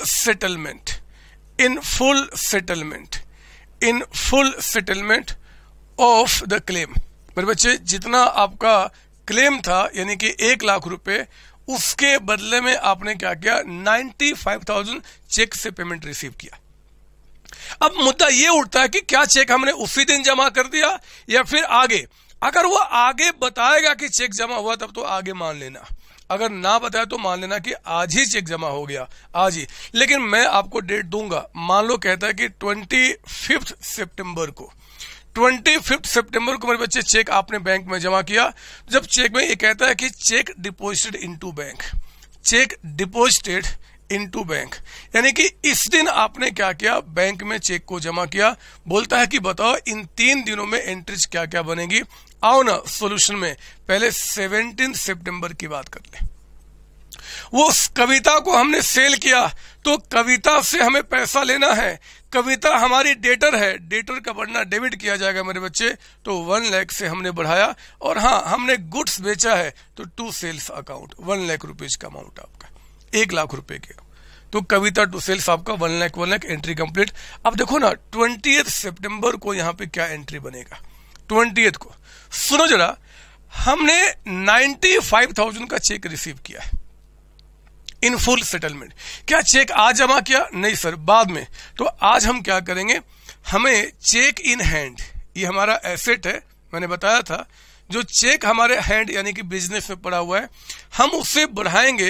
[SPEAKER 1] settlement of the claim. मेरे बच्चे, जितना आपका क्लेम था यानी कि 1,00,000 रुपए, उसके बदले में आपने क्या किया, 95,000 चेक से पेमेंट रिसीव किया। अब मुद्दा ये उठता है कि क्या चेक हमने उसी दिन जमा कर दिया या फिर आगे। अगर वो आगे बताएगा कि चेक जमा हुआ तब तो आगे मान लेना, अगर ना बताया तो मान लेना कि आज ही चेक जमा हो गया, आज ही। लेकिन मैं आपको डेट दूंगा। मान लो कहता है कि 25 सितंबर को, 25 सितंबर को मेरे बच्चे चेक आपने बैंक में जमा किया। जब चेक में ये कहता है कि cheque deposited into bank, cheque deposited into bank, यानी कि इस दिन आपने क्या किया, बैंक में चेक को जमा किया। बोलता है कि बताओ इन 3 दिनों में एंट्रीज क्या क्या बनेगी। आओ ना सॉल्यूशन में पहले 17 सितंबर की बात कर ले। वो कविता को हमने सेल किया तो कविता से हमें पैसा लेना है। कविता हमारी डेटर है, डेटर का बढ़ना डेबिट किया जाएगा मेरे बच्चे। तो 1 लाख से हमने बढ़ाया, और हाँ हमने गुड्स बेचा है तो to sales account 1 lakh rupees का अमाउंट आपका 1,00,000 रुपए के। तो कविता टू सेल्स आपका 1 लाख एंट्री कंप्लीट। अब देखो ना 20 सितंबर को यहाँ पे क्या एंट्री बनेगा। 20 को सुनो जरा, हमने 95,000 का चेक रिसीव किया है इन फुल सेटलमेंट। क्या चेक आज जमा किया? नहीं सर, बाद में। तो आज हम क्या करेंगे, हमें चेक इन हैंड, ये हमारा एसेट है, मैंने बताया था, जो चेक हमारे हैंड यानी कि बिजनेस में पड़ा हुआ है, हम उससे बढ़ाएंगे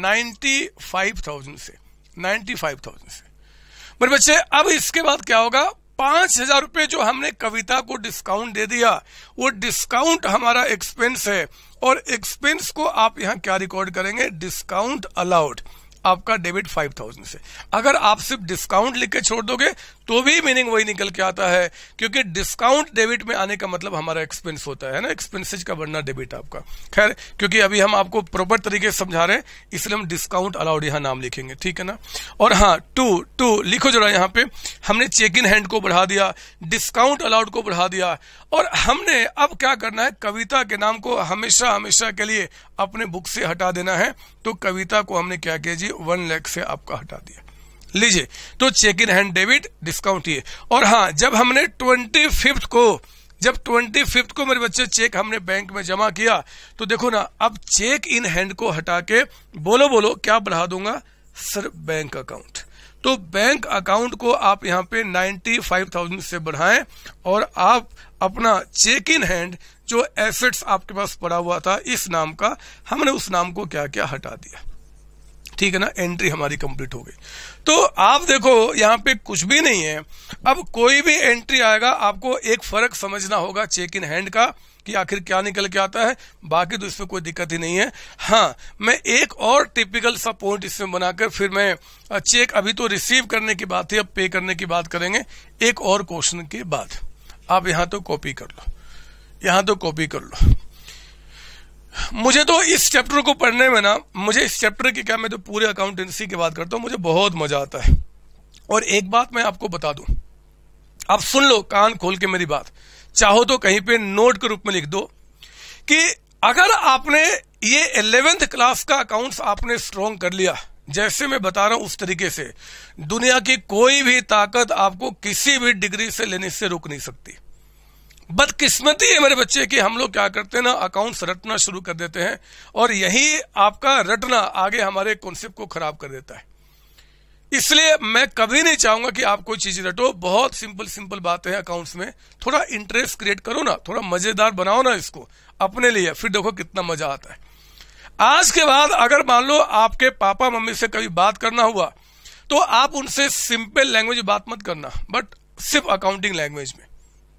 [SPEAKER 1] 95,000 से, 95,000 से। मेरे बच्चे, अब इसके बाद क्या होगा, 5,000 रुपए जो हमने कविता को डिस्काउंट दे दिया, वो डिस्काउंट हमारा एक्सपेंस है, और एक्सपेंस को आप यहां क्या रिकॉर्ड करेंगे, डिस्काउंट अलाउड, आपका डेबिट 5,000 से। अगर आप सिर्फ डिस्काउंट लिख के छोड़ दोगे तो भी मीनिंग वही निकल के आता है, क्योंकि डिस्काउंट डेबिट में आने का मतलब हमारा एक्सपेंस होता है ना, एक्सपेंसेज का बढ़ना डेबिट आपका। खैर, क्योंकि अभी हम आपको प्रॉपर तरीके से समझा रहे हैं, इसलिए हम डिस्काउंट अलाउड यहां नाम लिखेंगे, ठीक है ना। और हाँ, टू लिखो जरा, यहां पे हमने चेक इन हैंड को बढ़ा दिया, डिस्काउंट अलाउड को बढ़ा दिया, और हमने अब क्या करना है, कविता के नाम को हमेशा हमेशा के लिए अपने बुक से हटा देना है। तो कविता को हमने क्या किया जी, 1 लाख से आपका हटा दिया। लीजिए, तो cheque in hand debit, discount ये। और हाँ, जब हमने 25 को मेरे बच्चे चेक हमने बैंक में जमा किया, तो देखो ना, अब चेक इन हैंड को हटा के बोलो क्या बढ़ा दूंगा सर, बैंक अकाउंट। तो बैंक अकाउंट को आप यहाँ पे 95,000 से बढ़ाएं, और आप अपना चेक इन हैंड जो एसेट्स आपके पास पड़ा हुआ था इस नाम का, हमने उस नाम को क्या क्या हटा दिया, ठीक है ना। एंट्री हमारी कंप्लीट हो गई। तो आप देखो यहाँ पे कुछ भी नहीं है। अब कोई भी एंट्री आएगा, आपको एक फर्क समझना होगा चेक इन हैंड का, कि आखिर क्या निकल के आता है। बाकी तो इसमें कोई दिक्कत ही नहीं है। हाँ, मैं एक और टिपिकल सा पॉइंट इसमें बनाकर फिर मैं चेक, अभी तो रिसीव करने की बात है, अब पे करने की बात करेंगे एक और क्वेश्चन के बाद। आप यहां तो कॉपी कर लो, यहां तो कॉपी कर लो। मुझे तो इस चैप्टर को पढ़ने में ना, मुझे इस चैप्टर की क्या, मैं तो पूरे अकाउंटेंसी की बात करता हूं, मुझे बहुत मजा आता है। और एक बात मैं आपको बता दूं, आप सुन लो कान खोल के मेरी बात, चाहो तो कहीं पे नोट के रूप में लिख दो, कि अगर आपने ये 11th क्लास का अकाउंट्स आपने स्ट्रॉन्ग कर लिया, जैसे मैं बता रहा हूं उस तरीके से, दुनिया की कोई भी ताकत आपको किसी भी डिग्री से लेने से रोक नहीं सकती। बदकिस्मती है मेरे बच्चे कि हम लोग क्या करते हैं ना, अकाउंट्स रटना शुरू कर देते हैं, और यही आपका रटना आगे हमारे कॉन्सेप्ट को खराब कर देता है। इसलिए मैं कभी नहीं चाहूंगा कि आप कोई चीज रटो। बहुत सिंपल बातें हैं अकाउंट्स में, थोड़ा इंटरेस्ट क्रिएट करो ना, थोड़ा मजेदार बनाओ ना इसको अपने लिए, फिर देखो कितना मजा आता है। आज के बाद अगर मान लो आपके पापा मम्मी से कभी बात करना हुआ, तो आप उनसे सिंपल लैंग्वेज बात मत करना, बट सिर्फ अकाउंटिंग लैंग्वेज में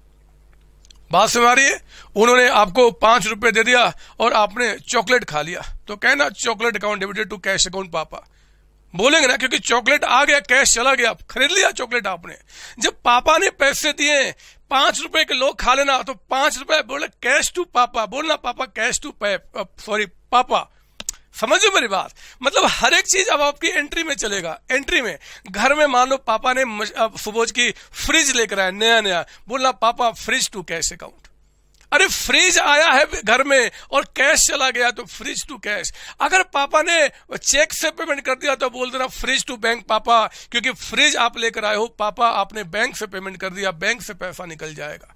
[SPEAKER 1] बात समझ आ रही है। उन्होंने आपको 5 रुपए दे दिया और आपने चॉकलेट खा लिया, तो कहना chocolate account debited to cash account पापा, बोलेंगे ना, क्योंकि चॉकलेट आ गया, कैश चला गया, खरीद लिया चॉकलेट आपने। जब पापा ने पैसे दिए 5 रुपए के, लोग खा लेना, तो 5 रुपए बोले कैश टू पापा, बोलना पापा कैश टू पापा। समझो मेरी बात, मतलब हर एक चीज अब आपकी एंट्री में चलेगा। एंट्री में घर में मान लो पापा ने सुबोज की फ्रिज लेकर आया नया, बोलना पापा फ्रिज टू कैश अकाउंट। अरे फ्रिज आया है घर में और कैश चला गया तो फ्रिज टू कैश। अगर पापा ने चेक से पेमेंट कर दिया तो बोल देना फ्रिज टू बैंक पापा, क्योंकि फ्रिज आप लेकर आए हो पापा, आपने बैंक से पेमेंट कर दिया, बैंक से पैसा निकल जाएगा।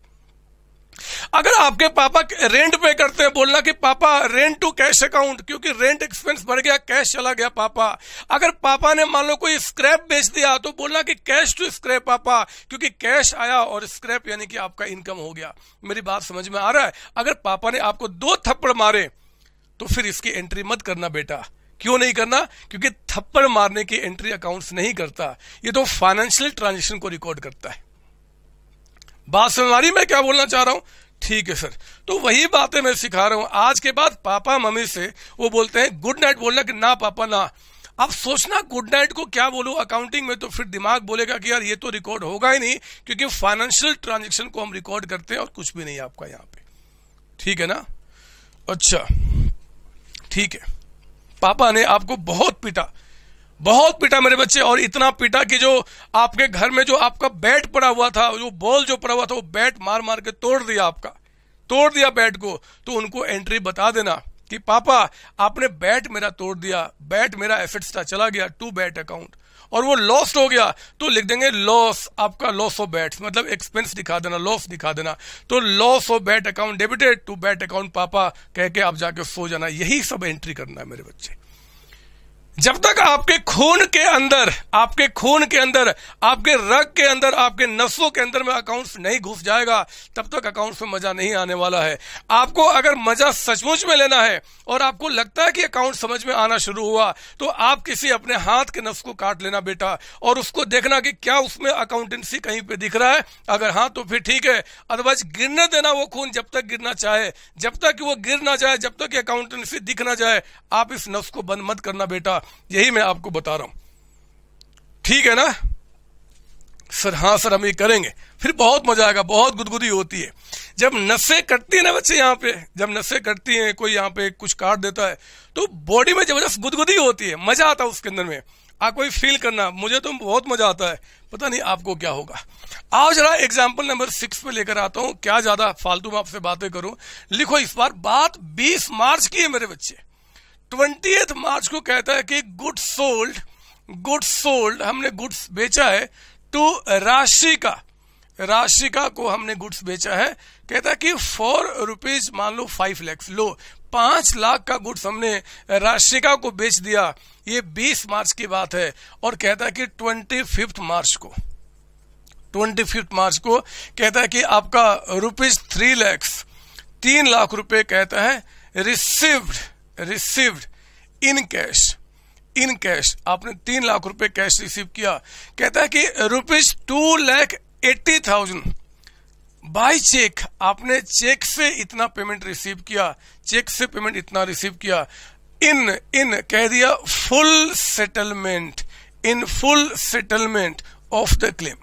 [SPEAKER 1] अगर आपके पापा रेंट पे करते हैं, बोलना कि पापा रेंट टू कैश अकाउंट, क्योंकि रेंट एक्सपेंस बढ़ गया, कैश चला गया पापा। अगर पापा ने मान लो कोई स्क्रैप बेच दिया तो बोलना कि कैश टू स्क्रैप पापा, क्योंकि कैश आया और स्क्रैप यानी कि आपका इनकम हो गया। मेरी बात समझ में आ रहा है? अगर पापा ने आपको 2 थप्पड़ मारे तो फिर इसकी एंट्री मत करना बेटा। क्यों नहीं करना? क्योंकि थप्पड़ मारने की एंट्री अकाउंट्स नहीं करता, ये तो फाइनेंशियल ट्रांजेक्शन को रिकॉर्ड करता है। बात समझ आ रही मैं क्या बोलना चाह रहा हूं? ठीक है सर, तो वही बातें मैं सिखा रहा हूं। आज के बाद पापा मम्मी से वो बोलते हैं गुड नाइट बोलना कि ना पापा ना। अब सोचना गुड नाइट को क्या बोलूं अकाउंटिंग में, तो फिर दिमाग बोलेगा कि यार ये तो रिकॉर्ड होगा ही नहीं, क्योंकि फाइनेंशियल ट्रांजेक्शन को हम रिकॉर्ड करते हैं और कुछ भी नहीं आपका यहां पे। ठीक है ना? अच्छा ठीक है, पापा ने आपको बहुत पीटा मेरे बच्चे, और इतना पीटा कि जो आपके घर में जो आपका बैट पड़ा हुआ था, जो बॉल जो पड़ा हुआ था, वो बैट मार मार के तोड़ दिया बैट को। तो उनको एंट्री बता देना कि पापा आपने बैट मेरा तोड़ दिया, बैट मेरा एसेट्स था, चला गया टू बैट अकाउंट, और वो लॉस्ट हो गया तो लिख देंगे लॉस, आपका लॉस ऑफ बैट्स, मतलब एक्सपेंस दिखा देना, लॉस दिखा देना। तो loss of bat account debited to bat account पापा कह के आप जाके सो जाना। यही सब एंट्री करना है मेरे बच्चे। जब तक आपके खून के अंदर, आपके रग के अंदर, आपके नसों के अंदर में अकाउंट्स नहीं घुस जाएगा, तब तक अकाउंट्स में मजा नहीं आने वाला है। आपको अगर मजा सचमुच में लेना है और आपको लगता है कि अकाउंट समझ में आना शुरू हुआ, तो आप किसी अपने हाथ के नस को काट लेना बेटा, और उसको देखना कि क्या उसमें अकाउंटेंसी कहीं पे दिख रहा है। अगर हाँ तो फिर ठीक है, अदरवाइज गिरने देना वो खून जब तक गिरना चाहे, जब तक वो गिर ना जाए, जब तक अकाउंटेंसी दिख ना जाए, आप इस नस को बंद मत करना बेटा। यही मैं आपको बता रहा हूं। ठीक है ना सर? हाँ सर हम ये करेंगे, फिर बहुत मजा आएगा, बहुत गुदगुदी होती है। जब नसें कटती है ना बच्चे, यहाँ पे जब नसें कटती हैं, कोई यहाँ पे कुछ काट देता है, तो बॉडी में जबरदस्त गुदगुदी होती है, मजा आता है उसके अंदर में। आप कोई फील करना, मुझे तो बहुत मजा आता है, पता नहीं आपको क्या होगा। आओ जरा एग्जाम्पल नंबर 6 पे लेकर आता हूं, क्या ज्यादा फालतू में आपसे बातें करूं। लिखो इस बार बात 20 मार्च की है मेरे बच्चे। 20 मार्च को कहता है कि गुड्स सोल्ड, हमने गुड्स बेचा है टू राशिका को हमने गुड्स बेचा है। कहता है कि ₹4 मान लो 5 लाख, लो 5 लाख का गुड्स हमने राशिका को बेच दिया। ये 20 मार्च की बात है। और कहता है कि 25 मार्च को कहता है कि आपका ₹3 लाख रुपए कहता है रिसीव्ड इन कैश, आपने 3 लाख रुपए कैश रिसीव किया। कहता है कि ₹2,80,000 बाय चेक, आपने चेक से इतना पेमेंट रिसीव किया, चेक से पेमेंट इतना रिसीव किया। इन कह दिया full settlement of the claim,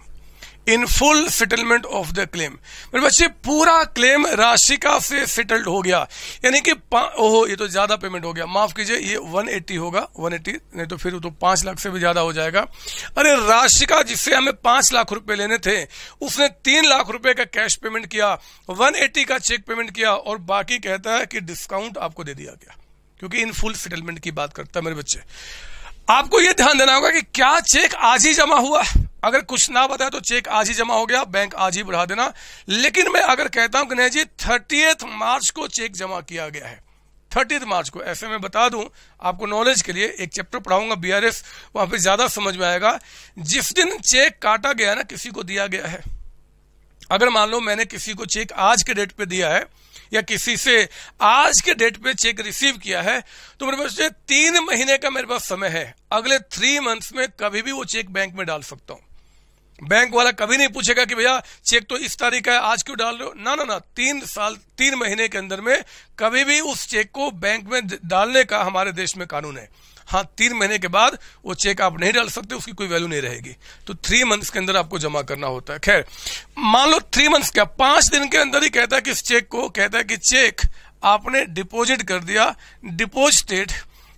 [SPEAKER 1] मेरे बच्चे पूरा क्लेम राशिका से सेटल्ड हो गया। यानी कि ओहो ये तो ज्यादा पेमेंट हो गया, माफ कीजिए, ये 180 होगा, 180 नहीं तो फिर तो 5 लाख से भी ज्यादा हो जाएगा। अरे राशिका जिससे हमें 5 लाख रुपए लेने थे, उसने 3 लाख रुपए का कैश पेमेंट किया, 180 का चेक पेमेंट किया, और बाकी कहता है कि डिस्काउंट आपको दे दिया गया, क्योंकि इन फुल सेटलमेंट की बात करता है मेरे बच्चे। आपको यह ध्यान देना होगा कि क्या चेक आज ही जमा हुआ। अगर कुछ ना बताया तो चेक आज ही जमा हो गया, बैंक आज ही बढ़ा देना। लेकिन मैं अगर कहता हूं कि नहीं जी 30 मार्च को चेक जमा किया गया है, 30 मार्च को, ऐसे मैं बता दूं आपको नॉलेज के लिए, एक चैप्टर पढ़ाऊंगा BRS, वहां पे ज्यादा समझ में आएगा। जिस दिन चेक काटा गया ना, किसी को दिया गया है, अगर मान लो मैंने किसी को चेक आज के डेट पे दिया है, या किसी से आज के डेट पे चेक रिसीव किया है, तो मेरे पास 3 महीने का मेरे पास समय है। अगले 3 मंथ्स में कभी भी वो चेक बैंक में डाल सकता हूं। बैंक वाला कभी नहीं पूछेगा कि भैया चेक तो इस तारीख का है, आज क्यों डाल रहे हो, ना 3 महीने के अंदर में कभी भी उस चेक को बैंक में डालने का हमारे देश में कानून है। हाँ 3 महीने के बाद वो चेक आप नहीं डाल सकते, उसकी कोई वैल्यू नहीं रहेगी। तो 3 मंथ्स के अंदर आपको जमा करना होता है। खैर मान लो 3 मंथ्स क्या, 5 दिन के अंदर ही कहता है कि इस चेक को, कहता है कि चेक आपने डिपॉजिट कर दिया,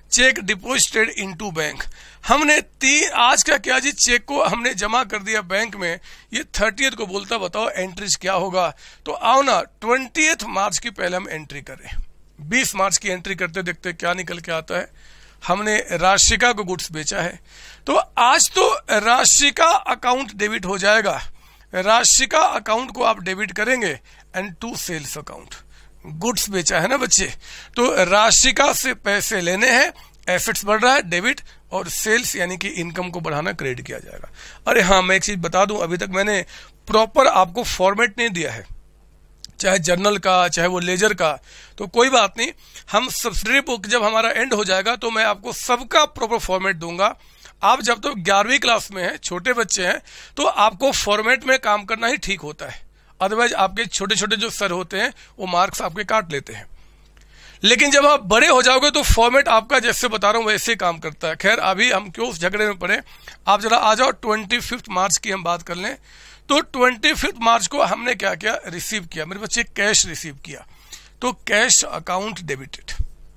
[SPEAKER 1] चेक डिपॉजिटेड इनटू बैंक। हमने आज का क्या जी, चेक को हमने जमा कर दिया बैंक में, ये 30th को बोलता बताओ एंट्रीज क्या होगा। तो आओ ना 20 मार्च की पहले हम एंट्री करें, 20 मार्च की एंट्री करते देखते क्या निकल के आता है। हमने राशिका को गुड्स बेचा है, तो आज तो राशिका अकाउंट डेबिट हो जाएगा, राशिका अकाउंट को आप डेबिट करेंगे and to sales account. Goods बेचा है ना बच्चे, तो राशिका से पैसे लेने हैं, एसेट्स बढ़ रहा है डेबिट, और सेल्स यानी कि इनकम को बढ़ाना क्रेडिट किया जाएगा। अरे हाँ, मैं एक चीज बता दूं, अभी तक मैंने प्रॉपर आपको फॉर्मेट नहीं दिया है, चाहे जर्नल का चाहे वो लेजर का, तो कोई बात नहीं, हम सब्सिडरी बुक जब हमारा एंड हो जाएगा तो मैं आपको सबका प्रॉपर फॉर्मेट दूंगा। आप जब तो 11वीं क्लास में हैं, छोटे बच्चे हैं, तो आपको फॉर्मेट में काम करना ही ठीक होता है, अदरवाइज आपके छोटे छोटे जो सर होते हैं वो मार्क्स आपके काट लेते हैं। लेकिन जब आप बड़े हो जाओगे तो फॉर्मेट आपका जैसे बता रहा हूं वैसे ही काम करता है। खैर अभी हम क्यों उस झगड़े में पड़े, आप जरा आ जाओ 25 मार्च की हम बात कर लें। तो 25 मार्च को हमने क्या किया, रिसीव किया, मेरे बच्चे कैश रिसीव किया, तो कैश अकाउंट डेबिटेड,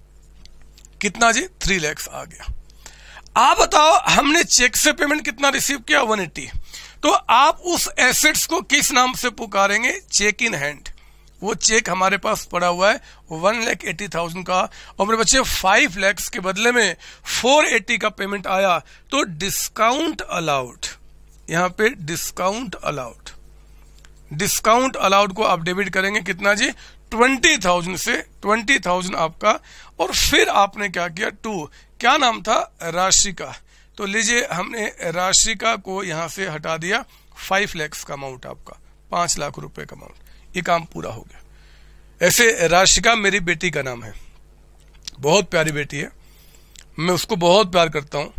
[SPEAKER 1] कितना जी 3 लाख आ गया। आप बताओ हमने चेक से पेमेंट कितना रिसीव किया, 180। तो आप उस एसेट्स को किस नाम से पुकारेंगे, चेक इन हैंड। वो चेक हमारे पास पड़ा हुआ है 1,80,000 का, और मेरे बच्चे 5 लाख के बदले में 480 का पेमेंट आया, तो डिस्काउंट अलाउड, यहां पे डिस्काउंट अलाउड, डिस्काउंट अलाउड को आप डेबिट करेंगे कितना जी, 20,000 से 20,000 आपका, और फिर आपने क्या किया, क्या नाम था, राशिका। तो लीजिए हमने राशिका को यहां से हटा दिया, 5 लाख का अमाउंट आपका, 5 लाख रुपए का अमाउंट, ये काम पूरा हो गया। ऐसे राशिका मेरी बेटी का नाम है, बहुत प्यारी बेटी है, मैं उसको बहुत प्यार करता हूं।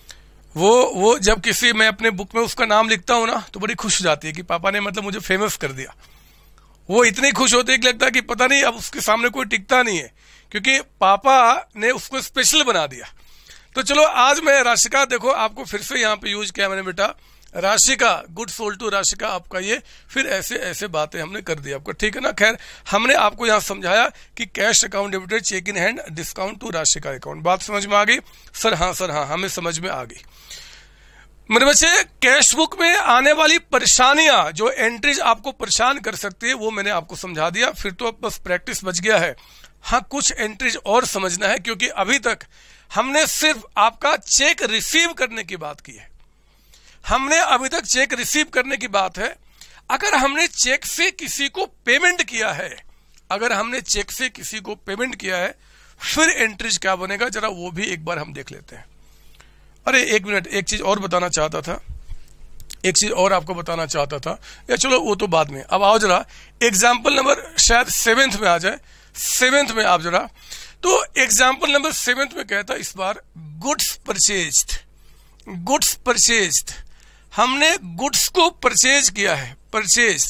[SPEAKER 1] वो जब किसी मैं अपने बुक में उसका नाम लिखता हूं ना तो बड़ी खुश हो जाती है कि पापा ने मतलब मुझे फेमस कर दिया। वो इतनी खुश होती है कि लगता है कि पता नहीं अब उसके सामने कोई टिकता नहीं है, क्योंकि पापा ने उसको स्पेशल बना दिया। तो चलो आज मैं राशिका, देखो आपको फिर से यहाँ पे यूज किया मैंने बेटा, Rashika, good sold to Rashika आपका ये, फिर ऐसे ऐसे बातें हमने कर दी आपको, ठीक है ना। खैर हमने आपको यहाँ समझाया कि cash account debited, cheque in hand, discount to Rashika account. बात समझ में आ गई सर? हाँ हमें समझ में आ गई। मेरे बच्चे कैश बुक में आने वाली परेशानियां, जो एंट्रीज आपको परेशान कर सकती है, वो मैंने आपको समझा दिया, फिर तो अब बस प्रैक्टिस बच गया है। हाँ कुछ एंट्रीज और समझना है, क्योंकि अभी तक हमने सिर्फ आपका चेक रिसीव करने की बात की है, हमने अभी तक चेक रिसीव करने की बात है। अगर हमने चेक से किसी को पेमेंट किया है, अगर हमने चेक से किसी को पेमेंट किया है, फिर एंट्रीज क्या बनेगा, जरा वो भी एक बार हम देख लेते हैं। अरे एक मिनट, एक चीज और बताना चाहता था, एक चीज और आपको बताना चाहता था, या चलो वो तो बाद में। अब आओ जरा एग्जाम्पल नंबर शायद 7th में आ जाए, 7th में आप जरा, तो एग्जाम्पल नंबर 7th में कहता इस बार गुड्स परचेज्ड, गुड्स परचेज्ड, हमने गुड्स को परचेज किया है, परचेज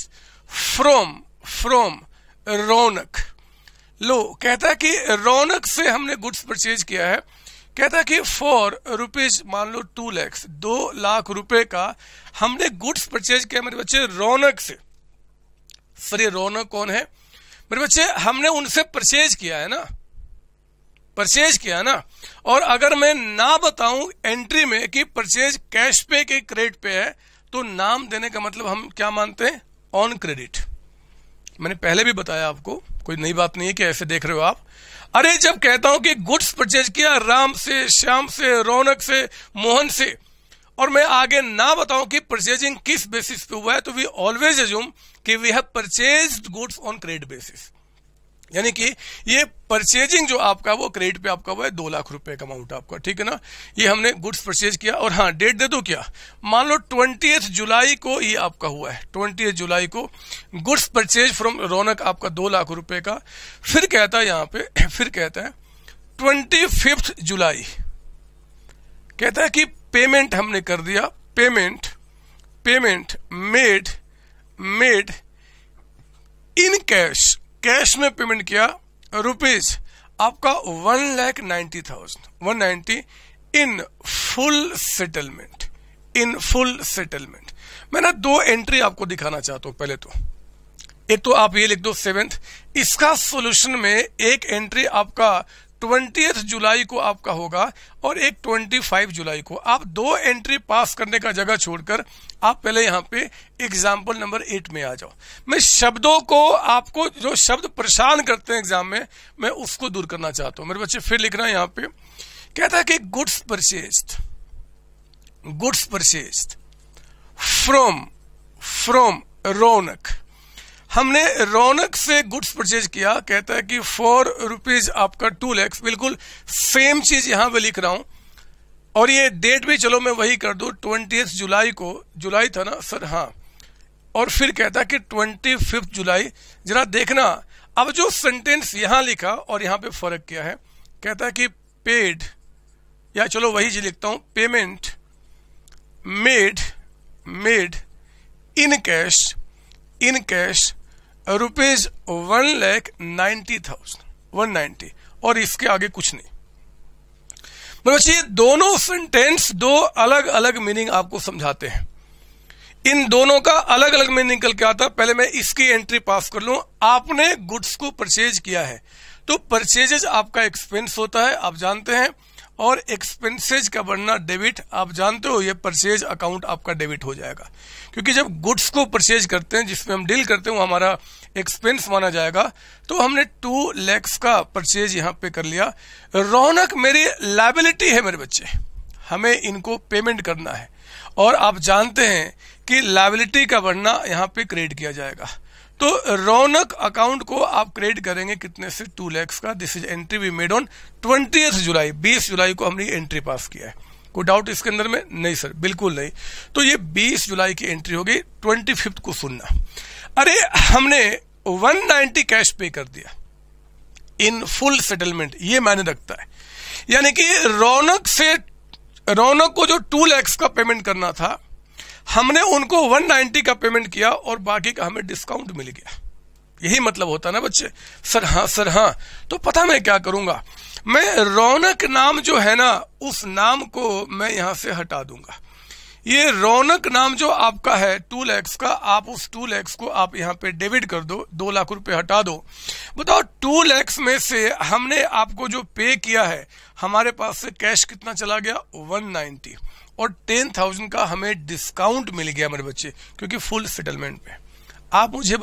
[SPEAKER 1] फ्रॉम रौनक। लो कहता है कि रौनक से हमने गुड्स परचेज किया है, कहता है कि फॉर रुपीज, मान लो 2 लाख, 2 लाख रुपए का हमने गुड्स परचेज किया मेरे बच्चे रौनक से। सर ये रौनक कौन है मेरे बच्चे? हमने उनसे परचेज किया है ना, परचेज किया ना। और अगर मैं ना बताऊं एंट्री में कि परचेज कैश पे के क्रेडिट पे है, तो नाम देने का मतलब हम क्या मानते हैं, ऑन क्रेडिट। मैंने पहले भी बताया आपको, कोई नई बात नहीं है कि ऐसे देख रहे हो आप। अरे जब कहता हूं कि गुड्स परचेज किया राम से, श्याम से, रौनक से, मोहन से, और मैं आगे ना बताऊं कि परचेजिंग किस बेसिस पे हुआ है, तो वी ऑलवेज अज्यूम कि we have purchased goods on credit basis, यानी कि ये परचेजिंग जो आपका वो क्रेडिट पे आपका हुआ है 2 लाख रुपए का अमाउंट आपका, ठीक है ना। ये हमने गुड्स परचेज किया, और हाँ डेट दे दो क्या, मान लो 20 जुलाई को ये आपका हुआ है, 20 जुलाई को गुड्स परचेज फ्रॉम रौनक आपका 2 लाख रुपए का। फिर कहता है यहाँ पे, फिर कहता है 25 जुलाई, कहता है कि पेमेंट हमने कर दिया, payment made in cash, cash में पेमेंट किया रुपीज आपका 1,90,000, 190 in full settlement, in full settlement. मैं ना 2 एंट्री आपको दिखाना चाहता हूं। पहले तो एक तो आप ये लिख दो 7th, इसका सॉल्यूशन में एक एंट्री आपका 20 जुलाई को आपका होगा और एक 25 जुलाई को। आप 2 एंट्री पास करने का जगह छोड़कर आप पहले यहाँ पे एग्जाम्पल नंबर 8 में आ जाओ। मैं शब्दों को, आपको जो शब्द परेशान करते हैं एग्जाम में, मैं उसको दूर करना चाहता हूं। मेरे बच्चे फिर लिख रहे हैं यहाँ पे, कहता है कि गुड्स परचेज्ड फ्रॉम रौनक। हमने रौनक से गुड्स परचेज किया, कहता है कि 4 रुपीज आपका 2 लाख। बिल्कुल सेम चीज यहां पे लिख रहा हूं और ये डेट भी चलो मैं वही कर दूं, 20 जुलाई को, जुलाई था ना सर, हाँ। और फिर कहता है कि 25 जुलाई। जरा देखना, अब जो सेंटेंस यहां लिखा और यहां पे फर्क क्या है। कहता है कि पेड, या चलो वही जी लिखता हूं, payment made in cash rupees 1,90,000 190, और इसके आगे कुछ नहीं। बच्चे दोनों सेंटेंस 2 अलग अलग मीनिंग आपको समझाते हैं। इन दोनों का अलग अलग मीनिंग निकल के आता है। पहले मैं इसकी एंट्री पास कर लूं। आपने गुड्स को परचेज किया है तो परचेजेज आपका एक्सपेंस होता है, आप जानते हैं, और एक्सपेंसेज का बनना डेबिट, आप जानते हो, ये परचेज अकाउंट आपका डेबिट हो जाएगा। क्योंकि जब गुड्स को परचेज करते हैं, जिसमें हम डील करते हैं, वो हमारा एक्सपेंस माना जाएगा। तो हमने 2 लाख का परचेज यहां पे कर लिया। रौनक मेरी लायबिलिटी है मेरे बच्चे, हमें इनको पेमेंट करना है, और आप जानते हैं कि लायबिलिटी का बनना यहां पे क्रेडिट किया जाएगा। तो रौनक अकाउंट को आप क्रेडिट करेंगे कितने से, 2 लाख का। This is entry we made on 20 July, 20 जुलाई को हमने एंट्री पास किया है। कोई डाउट इसके अंदर में? नहीं सर, बिल्कुल नहीं। तो ये 20 जुलाई की एंट्री होगी। 25 को सुनना, अरे हमने 190 कैश पे कर दिया इन फुल सेटलमेंट, ये मायने रखता है। यानी कि रौनक को जो 2 लाख का पेमेंट करना था, हमने उनको 190 का पेमेंट किया और बाकी का हमें डिस्काउंट मिल गया। यही मतलब होता है ना बच्चे। सर हाँ। तो पता मैं क्या करूंगा, मैं रौनक नाम जो है ना, उस नाम को मैं यहां से हटा दूंगा। ये रौनक नाम जो आपका है 2 लाख का, आप उस 2 लाख को आप यहां पे डेबिट कर दो, 2 लाख रुपए हटा दो। बताओ 2 लाख में से हमने आपको जो पे किया है, हमारे पास से कैश कितना चला गया, 190, और 10,000 का हमें डिस्काउंट मिल गया मेरे बच्चे, क्योंकि फुल सेटलमेंट पे। आप मुझे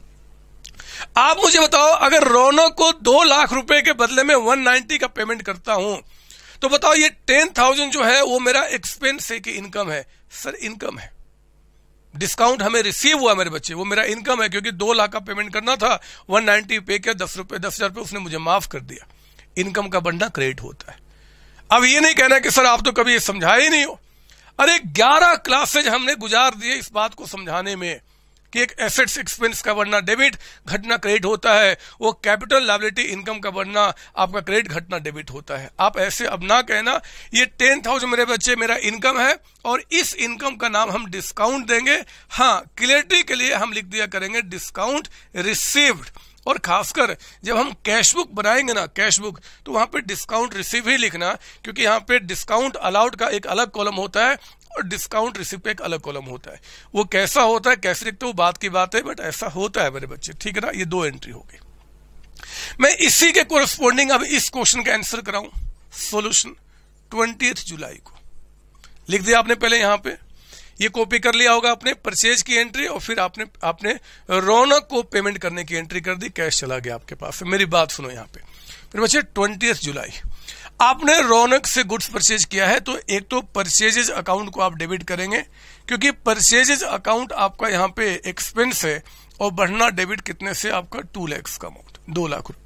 [SPEAKER 1] बताओ अगर रौनक को 2 लाख रुपए के बदले में 190 का पेमेंट करता हूं, तो बताओ ये 10,000 जो है वो मेरा एक्सपेंस है कि इनकम है? सर इनकम है। डिस्काउंट हमें रिसीव हुआ मेरे बच्चे, वो मेरा इनकम है, क्योंकि 2 लाख का पेमेंट करना था, 190 पे किया, 10,000 रुपए उसने मुझे माफ कर दिया। इनकम का बढ़ना क्रेडिट होता है। अब ये नहीं कहना कि सर आप तो कभी ये समझाए ही नहीं हो। अरे 11 क्लासेज हमने गुजार दिए इस बात को समझाने में कि एक एसेट्स एक्सपेंस का बढ़ना डेबिट, घटना क्रेडिट होता है। वो कैपिटल लायबिलिटी इनकम का बढ़ना आपका क्रेडिट, घटना डेबिट होता है। आप ऐसे अब ना कहना ये 10,000 मेरे बच्चे मेरा इनकम है और इस इनकम का नाम हम डिस्काउंट देंगे। हाँ, क्लियरिटी के लिए हम लिख दिया करेंगे डिस्काउंट रिसीव्ड। और खासकर जब हम कैश बुक बनाएंगे ना, कैश बुक, तो वहां पे डिस्काउंट रिसीव ही लिखना, क्योंकि यहाँ पे डिस्काउंट अलाउड का एक अलग कॉलम होता है और डिस्काउंट रिसीव का एक अलग कॉलम होता है। वो कैसा होता है, कैसे लिखते हो, बात की बात है, बट ऐसा होता है मेरे बच्चे, ठीक है ना। ये 2 एंट्री हो गई। मैं इसी के कोरस्पॉन्डिंग अब इस क्वेश्चन का आंसर कराऊं। सॉल्यूशन 20 जुलाई को लिख दिया आपने, पहले यहां पे ये कॉपी कर लिया होगा आपने, परचेज की एंट्री, और फिर आपने रौनक को पेमेंट करने की एंट्री कर दी, कैश चला गया आपके पास। मेरी बात सुनो यहाँ पे मेरे बच्चे, 20 जुलाई आपने रौनक से गुड्स परचेज किया है, तो एक तो परचेजेज अकाउंट को आप डेबिट करेंगे, क्योंकि परचेजेज अकाउंट आपका यहाँ पे एक्सपेंस है, और बढ़ना डेबिट कितने से, आपका 2 लाख का अमाउंट, 2 लाख रुपए।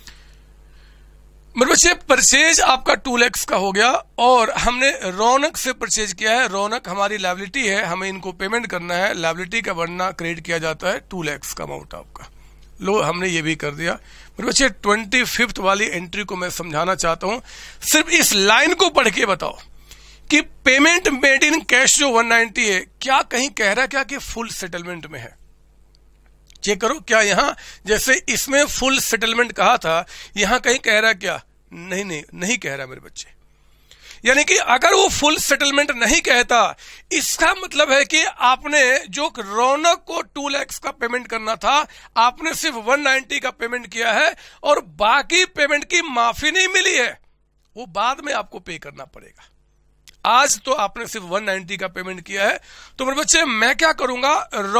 [SPEAKER 1] मेरे बच्चे परचेज आपका 2 लाख का हो गया, और हमने रौनक से परचेज किया है। रौनक हमारी लायबिलिटी है, हमें इनको पेमेंट करना है। लायबिलिटी का बढ़ना क्रेडिट किया जाता है, 2 लाख का अमाउंट आपका। लो हमने ये भी कर दिया। मेरे बच्चे 25 वाली एंट्री को मैं समझाना चाहता हूं। सिर्फ इस लाइन को पढ़ के बताओ कि पेमेंट मेड इन कैश जो 190 है, क्या कहीं कह रहा क्या कि फुल सेटलमेंट में है? चेक करो, क्या यहां जैसे इसमें फुल सेटलमेंट कहा था, यहां कहीं कह रहा क्या? नहीं कह रहा मेरे बच्चे। यानी कि अगर वो फुल सेटलमेंट नहीं कहता, इसका मतलब है कि आपने जो रौनक को 2 लाख का पेमेंट करना था, आपने सिर्फ 190 का पेमेंट किया है और बाकी पेमेंट की माफी नहीं मिली है, वो बाद में आपको पे करना पड़ेगा। आज तो आपने सिर्फ 190 का पेमेंट किया है। तो मेरे बच्चे मैं क्या करूंगा,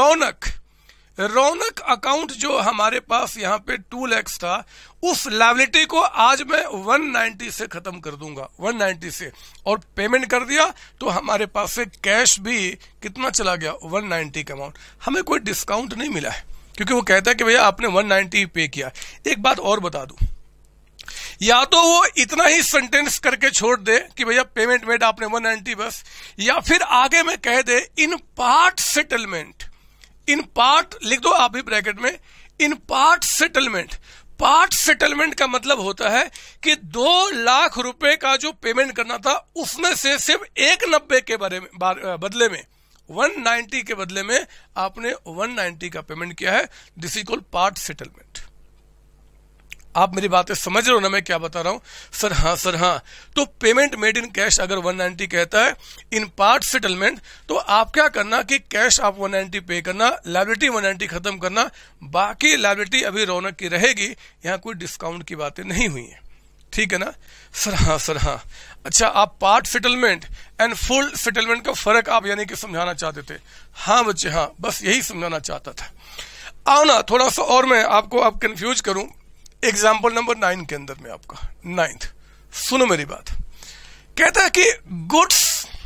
[SPEAKER 1] रौनक अकाउंट जो हमारे पास यहाँ पे 2 लाख था, उस लायबिलिटी को आज मैं 190 से खत्म कर दूंगा, 190 से, और पेमेंट कर दिया तो हमारे पास से कैश भी कितना चला गया, 190 का अमाउंट। हमें कोई डिस्काउंट नहीं मिला है, क्योंकि वो कहता है कि भैया आपने 190 पे किया। एक बात और बता दूं, या तो वो इतना ही सेंटेंस करके छोड़ दे कि भैया पेमेंट मेड आपने 190 बस, या फिर आगे में कह दे in part settlement, in part लिख दो आप भी ब्रैकेट में, in part settlement. Part settlement का मतलब होता है कि 2 लाख रुपए का जो पेमेंट करना था, उसमें से सिर्फ 190 के बदले में, 190 के बदले में आपने 190 का पेमेंट किया है। This is called part settlement. आप मेरी बातें समझ रहे हो ना मैं क्या बता रहा हूं? सर हाँ। तो पेमेंट मेड इन कैश अगर 190 कहता है, इन पार्ट सेटलमेंट, तो आप क्या करना कि कैश आप 190 पे करना, लायबिलिटी 190 खत्म करना, बाकी लायबिलिटी अभी रौनक की रहेगी। यहां कोई डिस्काउंट की बातें नहीं हुई है, ठीक है ना? सर हाँ। अच्छा, आप part settlement and full settlement का फर्क आप यानी कि समझाना चाहते थे? हाँ बच्चे हाँ, बस यही समझाना चाहता था। आओ ना थोड़ा सा और मैं आपको अब कंफ्यूज करूं। एग्जाम्पल नंबर 9 के अंदर में आपका 9th, सुनो मेरी बात। कहता है कि गुड्स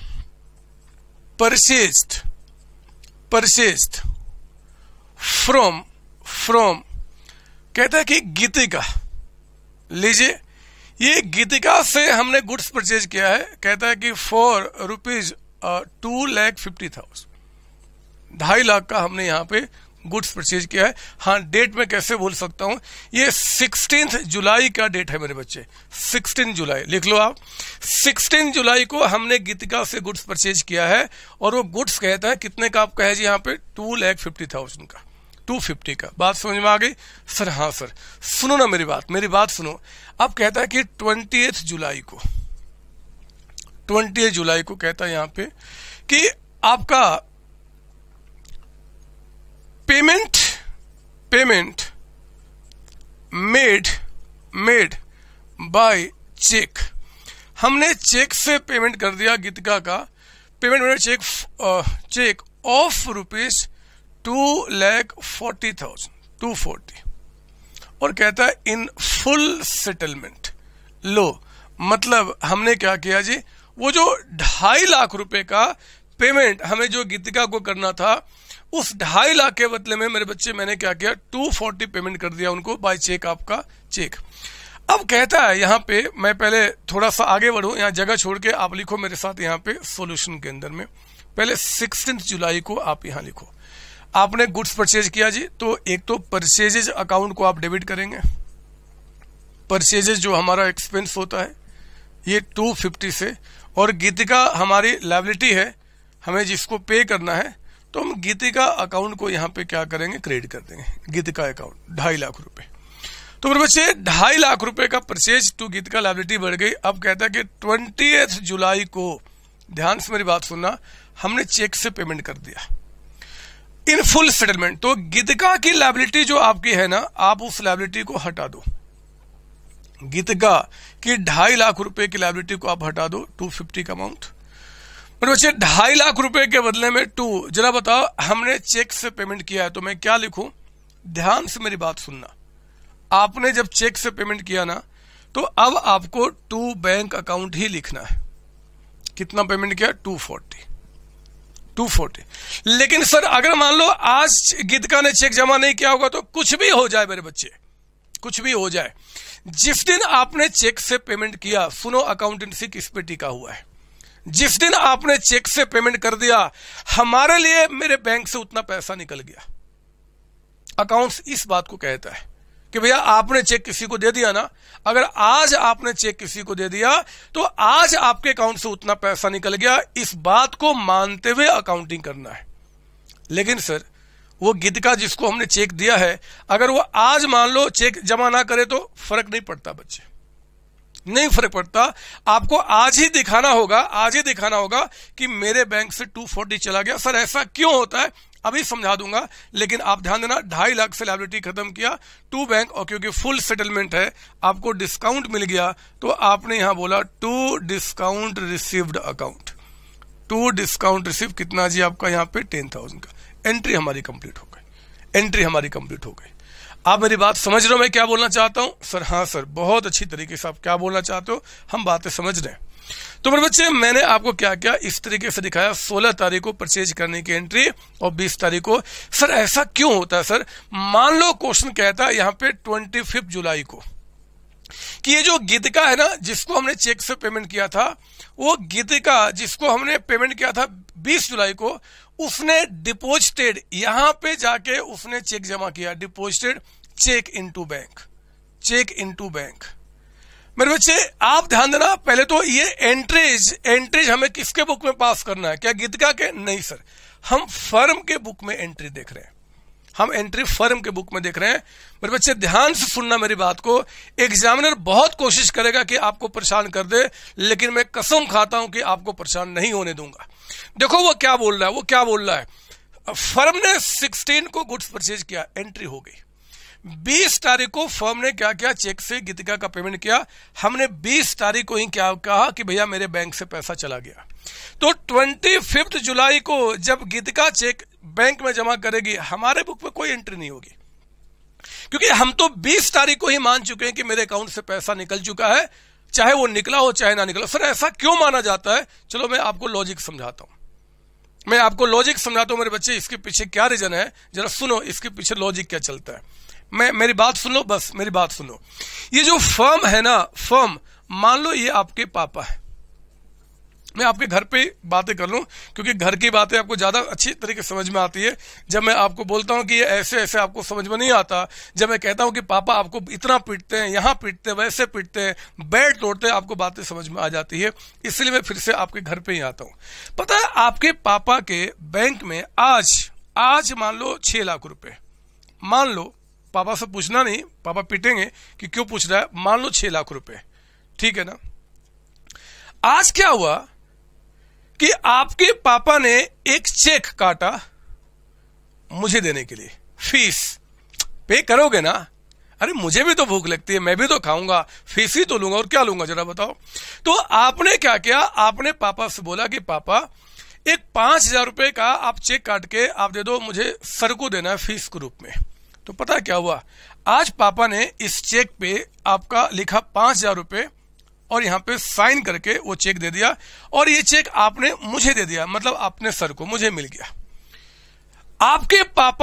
[SPEAKER 1] परचेज्ड फ्रॉम कहता है कि गीतिका, लीजिए ये गीतिका से हमने गुड्स परचेज किया है। कहता है कि फॉर ₹2,50,000, 2.5 लाख का हमने यहां पे गुड्स परचेज किया है। हाँ, डेट में कैसे बोल सकता हूं, ये 16 जुलाई का डेट है मेरे बच्चे, 16 जुलाई लिख लो आप। 16 जुलाई को हमने गीतिका से गुड्स परचेज किया है, और वो गुड्स कहता है कितने का, आपका है जी यहाँ पे 2,50,000 का, 250 का। बात समझ में आ गई? सर हाँ सर। सुनो ना मेरी बात सुनो। अब कहता है कि 20 जुलाई को कहता है यहाँ पे कि आपका पेमेंट मेड बाय चेक, हमने चेक से पेमेंट कर दिया गीतिका का, पेमेंट मेड चेक ऑफ ₹2,40,000, 240, और कहता है इन फुल सेटलमेंट। लो, मतलब हमने क्या किया जी, वो जो 2.5 लाख रुपए का पेमेंट हमें जो गीतिका को करना था, उस 2.5 लाख के बदले में मेरे बच्चे मैंने क्या किया, 240 पेमेंट कर दिया उनको बाय चेक, आपका चेक। अब कहता है यहाँ पे, मैं पहले थोड़ा सा आगे बढ़ूं, यहाँ जगह छोड़ के आप लिखो मेरे साथ यहाँ पे सॉल्यूशन के अंदर में। पहले 16 जुलाई को आप यहाँ लिखो, आपने गुड्स परचेज किया जी, तो एक तो परचेजेज अकाउंट को आप डेबिट करेंगे। परचेजेज जो हमारा एक्सपेंस होता है ये 250 से, और गीतिका हमारी लायबिलिटी है, हमें जिसको पे करना है, तो हम गीतिका अकाउंट को यहाँ पे क्या करेंगे, क्रेडिट कर देंगे। गीतिका अकाउंट 2.5 लाख रुपए। तो मेरे बच्चे 2.5 लाख रुपए का परचेज टू गीतिका लायबिलिटी बढ़ गई। अब कहता है कि 20 जुलाई को, ध्यान से मेरी बात सुनना, हमने चेक से पेमेंट कर दिया इन फुल सेटलमेंट। तो गीतिका की लायबिलिटी जो आपकी है ना, आप उस लायबिलिटी को हटा दो। गीतिका की 2.5 लाख रुपए की लायबिलिटी को आप हटा दो, 250 का अमाउंट। मेरे बच्चे 2.5 लाख रुपए के बदले में जरा बताओ, हमने चेक से पेमेंट किया है, तो मैं क्या लिखूं? ध्यान से मेरी बात सुनना। आपने जब चेक से पेमेंट किया ना, तो अब आपको टू बैंक अकाउंट ही लिखना है। कितना पेमेंट किया? 240। लेकिन सर अगर मान लो आज गीतिका ने चेक जमा नहीं किया होगा, तो कुछ भी हो जाए मेरे बच्चे, कुछ भी हो जाए, जिस दिन आपने चेक से पेमेंट किया, सुनो अकाउंटेंसी किस पे टिका हुआ है, जिस दिन आपने चेक से पेमेंट कर दिया, हमारे लिए मेरे बैंक से उतना पैसा निकल गया। अकाउंट्स इस बात को कहता है कि भैया आपने चेक किसी को दे दिया ना, अगर आज आपने चेक किसी को दे दिया, तो आज आपके अकाउंट से उतना पैसा निकल गया, इस बात को मानते हुए अकाउंटिंग करना है। लेकिन सर वो गीतिका जिसको हमने चेक दिया है, अगर वो आज मान लो चेक जमा ना करे, तो फर्क नहीं पड़ता बच्चे, नहीं फर्क पड़ता। आपको आज ही दिखाना होगा कि मेरे बैंक से 240 चला गया। सर ऐसा क्यों होता है, अभी समझा दूंगा, लेकिन आप ध्यान देना 2.5 लाख से लायबिलिटी खत्म किया टू बैंक, और क्योंकि फुल सेटलमेंट है आपको डिस्काउंट मिल गया, तो आपने यहां बोला to discount received account, to discount receive कितना जी आपका यहाँ पे 10,000 का। एंट्री हमारी कंप्लीट हो गई। आप मेरी बात समझ रहे हो मैं क्या बोलना चाहता हूं? सर हाँ सर, बहुत अच्छी तरीके से आप क्या बोलना चाहते हो, हम बातें समझ रहे हैं। तो मेरे बच्चे, मैंने आपको क्या क्या इस तरीके से दिखाया। 16 तारीख को परचेज करने की एंट्री और 20 तारीख को। सर ऐसा क्यों होता है? सर मान लो क्वेश्चन कहता है यहाँ पे 25 जुलाई को कि ये जो गीतिका है ना, जिसको हमने चेक से पेमेंट किया था, वो गीतिका जिसको हमने पेमेंट किया था 20 जुलाई को, उसने डिपॉजिटेड, यहां पे जाके उसने चेक जमा किया, डिपॉजिटेड चेक इनटू बैंक। मेरे बच्चे आप ध्यान देना, पहले तो ये एंट्रीज हमें किसके बुक में पास करना है? क्या गीतिका के? नहीं सर, हम फर्म के बुक में एंट्री देख रहे हैं, हम एंट्री फर्म के बुक में देख रहे हैं। मेरे बच्चे ध्यान से सुनना मेरी बात को। एग्जामिनर बहुत कोशिश करेगा कि आपको परेशान कर दे, लेकिन मैं कसम खाता हूं कि आपको परेशान नहीं होने दूंगा। देखो वो क्या बोल रहा है, फर्म ने 16 को गुड्स परचेज किया, एंट्री हो गई। 20 तारीख को फर्म ने क्या किया? चेक से गीतिका का पेमेंट किया। हमने 20 तारीख को ही क्या कहा कि भैया मेरे बैंक से पैसा चला गया। तो 25 जुलाई को जब गीतिका चेक बैंक में जमा करेगी, हमारे बुक में कोई एंट्री नहीं होगी, क्योंकि हम तो 20 तारीख को ही मान चुके हैं कि मेरे अकाउंट से पैसा निकल चुका है, चाहे वो निकला हो चाहे ना निकला। सर ऐसा क्यों माना जाता है? चलो मैं आपको लॉजिक समझाता हूं, मेरे बच्चे। इसके पीछे क्या रीजन है, जरा सुनो, इसके पीछे लॉजिक क्या चलता है। मेरी बात सुन लो, बस मेरी बात सुन लो। ये जो फर्म है ना, फर्म मान लो ये आपके पापा है। मैं आपके घर पे बातें कर लूं, क्योंकि घर की बातें आपको ज्यादा अच्छी तरीके से समझ में आती है। जब मैं आपको बोलता हूं कि ये ऐसे ऐसे, आपको समझ में नहीं आता। जब मैं कहता हूं कि पापा आपको इतना पीटते हैं, यहां पीटते हैं, वैसे पीटते हैं, बेड तोड़ते हैं, आपको बातें समझ में आ जाती है। इसलिए मैं फिर से आपके घर पे ही आता हूं। पता है आपके पापा के बैंक में आज मान लो 6 लाख रुपए, मान लो, पापा से पूछना नहीं, पापा पीटेंगे कि क्यों पूछ रहा है, मान लो 6 लाख रुपए, ठीक है ना। आज क्या हुआ कि आपके पापा ने एक चेक काटा मुझे देने के लिए, फीस पे करोगे ना? अरे मुझे भी तो भूख लगती है, मैं भी तो खाऊंगा, फीस ही तो लूंगा, और क्या लूंगा जरा बताओ। तो आपने क्या किया? आपने पापा से बोला कि पापा एक 5,000 रुपए का आप चेक काट के आप दे दो, मुझे सर को देना है फीस के रूप में। तो पता है क्या हुआ? आज पापा ने इस चेक पे आपका लिखा 5,000 रुपए और यहां पे साइन करके वो चेक दे दिया, और ये चेक आपने मुझे दे दिया, मतलब अपने सर को, मुझे मिल गया। आपके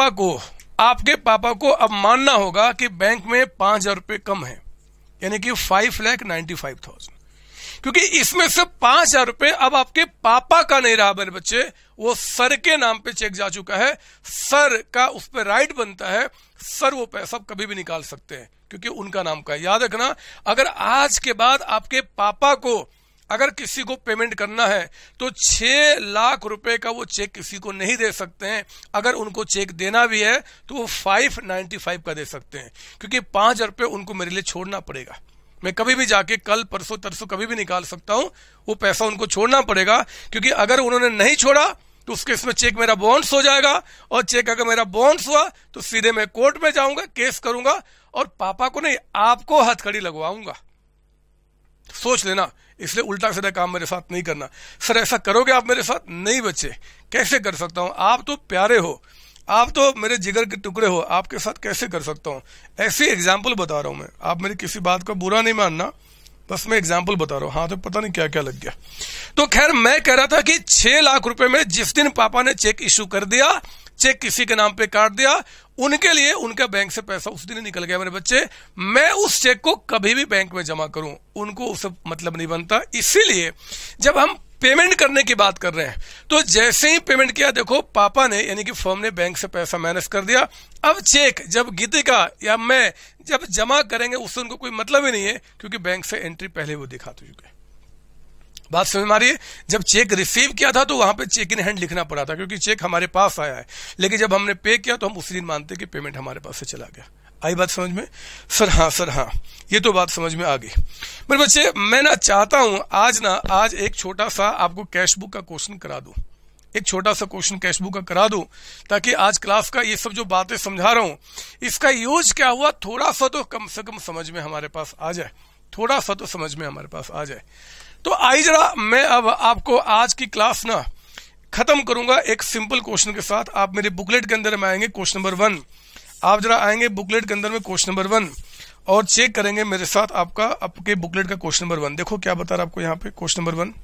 [SPEAKER 1] पापा को अब मानना होगा कि बैंक में 5,000 रुपए कम है, यानी कि 5,95,000, क्योंकि इसमें से 5,000 रुपए अब आपके पापा का नहीं रहा मेरे बच्चे, वो सर के नाम पे चेक जा चुका है। सर का उस पर राइट बनता है, सर वो पैसा कभी भी निकाल सकते हैं, क्योंकि उनका नाम का है। याद रखना, अगर आज के बाद आपके पापा को अगर किसी को पेमेंट करना है तो 6 लाख रुपए का वो चेक किसी को नहीं दे सकते हैं। अगर उनको चेक देना भी है तो वो 595 का दे सकते हैं, क्योंकि 5,000 रुपए उनको मेरे लिए छोड़ना पड़ेगा। मैं कभी भी जाके कल परसों तरसों कभी भी निकाल सकता हूं, वो पैसा उनको छोड़ना पड़ेगा, क्योंकि अगर उन्होंने नहीं छोड़ा तो उसके इसमें चेक मेरा बाउंस हो जाएगा, और चेक अगर मेरा बाउंस हुआ तो सीधे मैं कोर्ट में जाऊंगा, केस करूंगा, और पापा को नहीं आपको हथकड़ी लगवाऊंगा। सोच लेना, इसलिए उल्टा सीधा काम मेरे साथ नहीं करना। सर ऐसा करोगे आप मेरे साथ? नहीं बच्चे, कैसे कर सकता हूं? आप तो प्यारे हो, आप तो मेरे जिगर के टुकड़े हो, आपके साथ कैसे कर सकता हूं? ऐसी एग्जाम्पल बता रहा हूं मैं, आप मेरी किसी बात का बुरा नहीं मानना, बस मैं एग्जाम्पल बता रहा हूं। हाँ तो पता नहीं क्या क्या लग गया। तो खैर मैं कह रहा था कि 6 लाख रुपए में जिस दिन पापा ने चेक इश्यू कर दिया, चेक किसी के नाम पे काट दिया, उनके लिए उनका बैंक से पैसा उस दिन ही निकल गया मेरे बच्चे। मैं उस चेक को कभी भी बैंक में जमा करूं, उनको उससे मतलब नहीं बनता। इसीलिए जब हम पेमेंट करने की बात कर रहे हैं, तो जैसे ही पेमेंट किया, देखो पापा ने यानी कि फर्म ने बैंक से पैसा मैनेज कर दिया। अब चेक जब गीतिका या मैं जब जमा करेंगे उससे उनको कोई मतलब ही नहीं है, क्योंकि बैंक से एंट्री पहले वो दिखा चुके हैं। बात समझ में आ रही है? जब चेक रिसीव किया था तो वहां पे चेक इन हैंड लिखना पड़ा था, क्योंकि चेक हमारे पास आया है, लेकिन जब हमने पे किया तो हम उसी दिन मानते कि पेमेंट हमारे पास से चला गया। आई बात समझ में? सर हाँ, ये तो बात समझ में आ गई। मेरे बच्चे, मैं ना चाहता हूं आज एक छोटा सा आपको कैश बुक का क्वेश्चन करा दूं, एक छोटा सा क्वेश्चन कैश बुक का करा दूं, ताकि आज क्लास का ये सब जो बातें समझा रहा हूं इसका यूज क्या हुआ थोड़ा सा तो कम से कम समझ में हमारे पास आ जाए, थोड़ा सा तो समझ में हमारे पास आ जाए। तो आई जरा मैं अब आपको आज की क्लास ना खत्म करूंगा एक सिंपल क्वेश्चन के साथ। आप मेरे बुकलेट के अंदर में आएंगे क्वेश्चन नंबर 1, आप जरा आएंगे बुकलेट के अंदर में क्वेश्चन नंबर 1 और चेक करेंगे मेरे साथ आपके बुकलेट का क्वेश्चन नंबर 1। देखो क्या बता रहा आपको यहाँ पे क्वेश्चन नंबर 1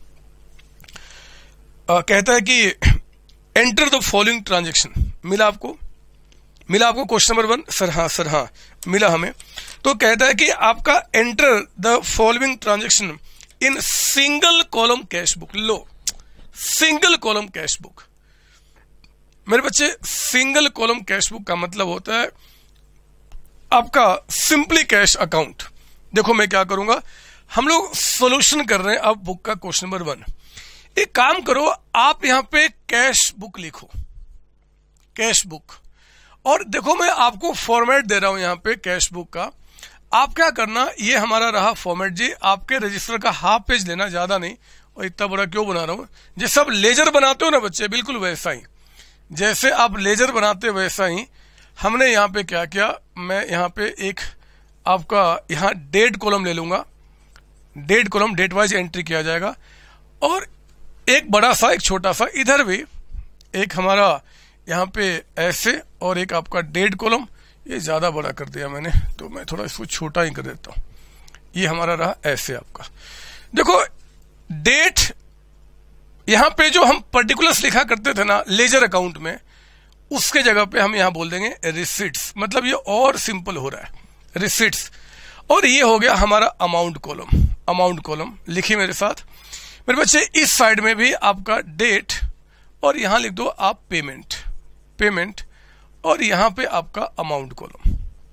[SPEAKER 1] कहता है कि एंटर द फॉलोइंग ट्रांजेक्शन। मिला आपको क्वेश्चन नंबर 1? सर हाँ मिला हमें। तो कहता है कि आपका enter the following transaction in single column cash book. लो, सिंगल कॉलम कैश बुक मेरे बच्चे, सिंगल कॉलम कैश बुक का मतलब होता है आपका सिंपली कैश अकाउंट। देखो मैं क्या करूंगा, हम लोग सॉल्यूशन कर रहे हैं अब बुक का क्वेश्चन नंबर 1। एक काम करो, आप यहां पे कैश बुक लिखो, कैश बुक, और देखो मैं आपको फॉर्मेट दे रहा हूं यहां पे कैश बुक का। आप क्या करना, ये हमारा रहा फॉर्मेट जी, आपके रजिस्टर का हाफ पेज लेना, ज्यादा नहीं। और इतना बड़ा क्यों बना रहा हूं, जैसे आप लेजर बनाते हो ना बच्चे, बिल्कुल वैसा ही, जैसे आप लेजर बनाते वैसा ही हमने यहाँ पे क्या किया, मैं यहाँ पे एक आपका यहाँ डेट कॉलम ले लूंगा, date column date wise entry किया जाएगा, और एक बड़ा सा एक छोटा सा इधर भी एक हमारा यहाँ पे ऐसे, और एक आपका डेट कॉलम, ये ज्यादा बड़ा कर दिया मैंने तो मैं थोड़ा इसको छोटा ही कर देता हूं, ये हमारा रहा ऐसे आपका। देखो डेट, यहां पे जो हम पर्टिकुलर्स लिखा करते थे ना लेजर अकाउंट में, उसके जगह पे हम यहां बोल देंगे रिसीट्स, मतलब ये और सिंपल हो रहा है रिसीट्स। और ये हो गया हमारा अमाउंट कॉलम, अमाउंट कॉलम लिखिए मेरे साथ मेरे बच्चे। इस साइड में भी आपका डेट, और यहां लिख दो आप पेमेंट, पेमेंट, और यहां पे आपका अमाउंट कॉलम,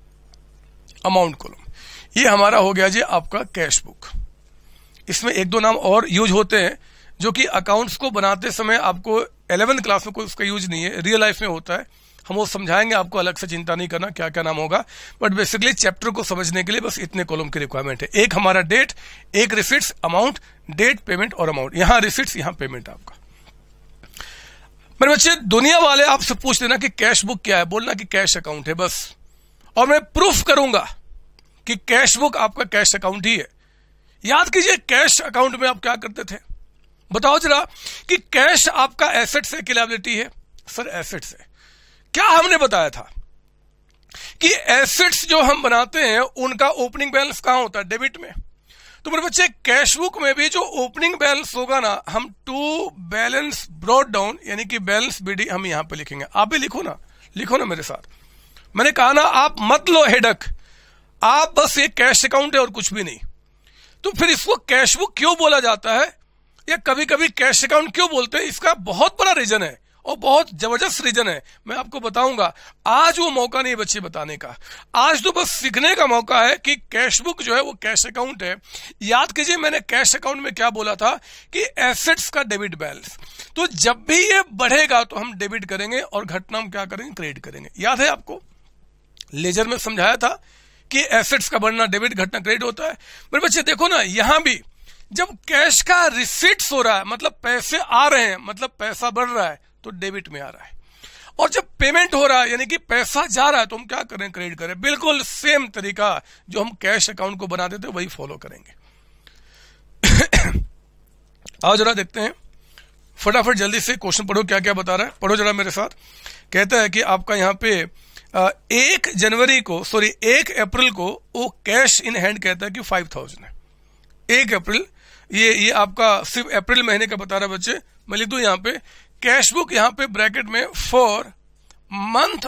[SPEAKER 1] अमाउंट कॉलम। ये हमारा हो गया जी आपका कैश बुक। इसमें एक दो नाम और यूज होते हैं जो कि अकाउंट्स को बनाते समय आपको 11th क्लास में कोई उसका यूज नहीं है, रियल लाइफ में होता है, हम वो समझाएंगे आपको, अलग से चिंता नहीं करना क्या क्या नाम होगा। बट बेसिकली चैप्टर को समझने के लिए बस इतने कॉलम की रिक्वायरमेंट है, एक हमारा डेट, एक रिसिट्स, अमाउंट, डेट, पेमेंट और अमाउंट। यहां रिसिट्स, यहां पेमेंट आपका। मेरे बच्चे, दुनिया वाले आपसे पूछ लेना कि कैश बुक क्या है, बोलना कि कैश अकाउंट है बस, और मैं प्रूफ करूंगा कि कैश बुक आपका कैश अकाउंट ही है। याद कीजिए कैश अकाउंट में आप क्या करते थे, बताओ जरा, कि कैश आपका एसेट्स है कि लायबिलिटी है? सर एसेट्स है। क्या हमने बताया था कि एसेट्स जो हम बनाते हैं उनका ओपनिंग बैलेंस कहां होता है? डेबिट में। तो मेरे बच्चे कैश बुक में भी जो ओपनिंग बैलेंस होगा ना, हम टू बैलेंस ब्रॉट डाउन यानी कि बैलेंस बीडी हम यहां पे लिखेंगे। आप भी लिखो ना, लिखो ना मेरे साथ। मैंने कहा ना आप मत लो हेडक, आप बस ये कैश अकाउंट है और कुछ भी नहीं। तो फिर इसको कैश बुक क्यों बोला जाता है, या कभी कभी कैश अकाउंट क्यों बोलते हैं, इसका बहुत बड़ा रीजन है और बहुत जबरदस्त रीजन है, मैं आपको बताऊंगा। आज वो मौका नहीं बच्चे बताने का, आज तो बस सीखने का मौका है कि कैश बुक जो है वो कैश अकाउंट है। याद कीजिए मैंने कैश अकाउंट में क्या बोला था कि एसेट्स का डेबिट बैलेंस, तो जब भी ये बढ़ेगा तो हम डेबिट करेंगे और घटना हम क्या करेंगे, क्रेडिट करेंगे। याद है आपको लेजर में समझाया था कि एसेट्स का बढ़ना डेबिट, घटना क्रेडिट होता है। मेरे बच्चे देखो ना, यहां भी जब कैश का रिसीट्स हो रहा है मतलब पैसे आ रहे हैं, मतलब पैसा बढ़ रहा है, तो डेबिट में आ रहा है, और जब पेमेंट हो रहा है यानी कि पैसा जा रहा है तो हम क्या करें, क्रेडिट करें। बिल्कुल सेम तरीका जो हम कैश अकाउंट को बनाते थे वही फॉलो करेंगे। आओ जरा देखते हैं, फटाफट जल्दी से क्वेश्चन पढ़ो, क्या क्या बता रहा है, पढ़ो जरा मेरे साथ। कहता है कि आपका यहाँ पे 1 अप्रैल को वो कैश इन हैंड कहता है कि 5000 है। 1 अप्रैल, ये आपका सिर्फ अप्रैल महीने का बता रहा है बच्चे। मैं लिख दूं यहाँ पे कैश बुक, यहाँ पे ब्रैकेट में फॉर मंथ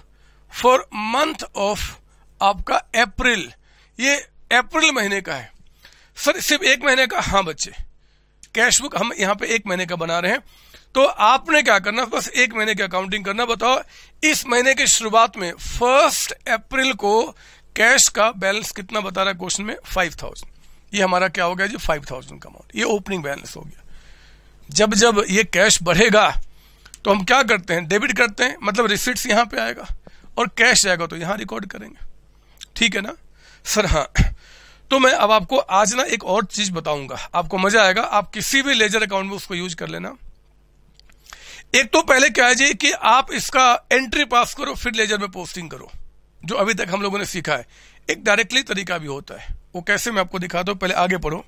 [SPEAKER 1] ऑफ आपका अप्रैल, ये अप्रैल महीने का है। सर सिर्फ 1 महीने का? हाँ बच्चे, कैश बुक हम यहाँ पे 1 महीने का बना रहे हैं, तो आपने क्या करना, बस 1 महीने की अकाउंटिंग करना। बताओ इस महीने की शुरुआत में 1 अप्रैल को कैश का बैलेंस कितना बता रहा है क्वेश्चन में? 5000। ये हमारा क्या हो गया जी, 5000 का अमाउंट, ये ओपनिंग बैलेंस हो गया। जब जब ये कैश बढ़ेगा तो हम क्या करते हैं, डेबिट करते हैं, मतलब रिसीट्स यहां पे आएगा और कैश जाएगा तो यहां रिकॉर्ड करेंगे, ठीक है ना सर। हाँ, तो मैं अब आपको आज ना एक और चीज बताऊंगा, आपको मजा आएगा, आप किसी भी लेजर अकाउंट में उसको यूज कर लेना। एक तो पहले क्या है जी कि आप इसका एंट्री पास करो, फिर लेजर में पोस्टिंग करो, जो अभी तक हम लोगों ने सीखा है। एक डायरेक्टली तरीका भी होता है, वो कैसे मैं आपको दिखाता हूं, पहले आगे पढ़ो।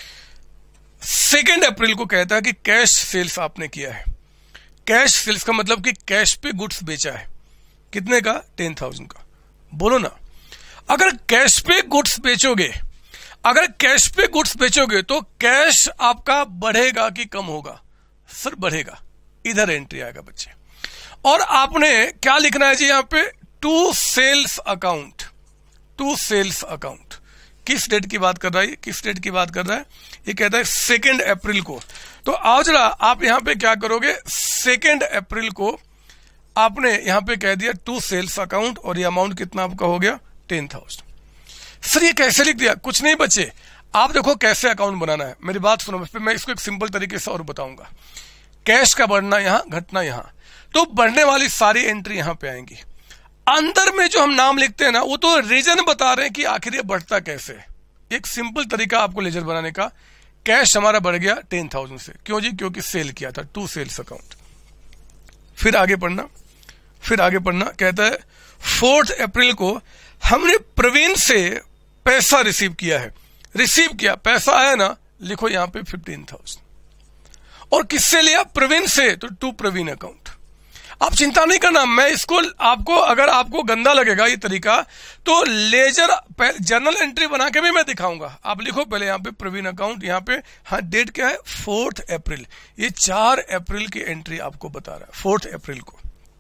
[SPEAKER 1] 2 अप्रैल को कहता है कि कैश सेल्स आपने किया है। कैश सेल्स का मतलब कि कैश पे गुड्स बेचा है, कितने का, 10,000 का। बोलो ना, अगर कैश पे गुड्स बेचोगे, अगर कैश पे गुड्स बेचोगे तो कैश आपका बढ़ेगा कि कम होगा, सर बढ़ेगा, इधर एंट्री आएगा बच्चे। और आपने क्या लिखना है जी यहां पे, to sales account, to sales account. किस डेट की बात कर रहा है, किस डेट की बात कर रहा है, ये कहता है 2 अप्रैल को। तो आओ जरा आप यहां पे क्या करोगे, 2 अप्रैल को आपने यहां पे कह दिया टू सेल्स अकाउंट, और ये अमाउंट कितना आपका हो गया, 10,000। सर ये कैसे लिख दिया, कुछ नहीं बच्चे, आप देखो कैसे अकाउंट बनाना है, मेरी बात सुनो, फिर मैं इसको एक सिंपल तरीके से और बताऊंगा। कैश का बढ़ना यहां, घटना यहां, तो बढ़ने वाली सारी एंट्री यहां पे आएंगी। अंदर में जो हम नाम लिखते हैं ना, वो तो रीजन बता रहे हैं कि आखिर ये बढ़ता कैसे। एक सिंपल तरीका आपको लेजर बनाने का, कैश हमारा बढ़ गया 10,000 से, क्यों जी, क्योंकि सेल किया था, टू सेल्स अकाउंट। फिर आगे पढ़ना, फिर आगे पढ़ना, कहता है 4 अप्रैल को हमने प्रवीण से पैसा रिसीव किया है। रिसीव किया, पैसा आया ना, लिखो यहां पे 15,000। और किससे लिया, प्रवीण से, तो टू प्रवीण अकाउंट। आप चिंता नहीं करना, मैं इसको आपको, अगर आपको गंदा लगेगा ये तरीका, तो लेजर जर्नल एंट्री बना के भी मैं दिखाऊंगा। आप लिखो पहले यहां पे प्रवीण अकाउंट, यहां पे हाँ डेट क्या है, 4 अप्रैल, ये 4 अप्रैल की एंट्री आपको बता रहा है, 4 अप्रैल को।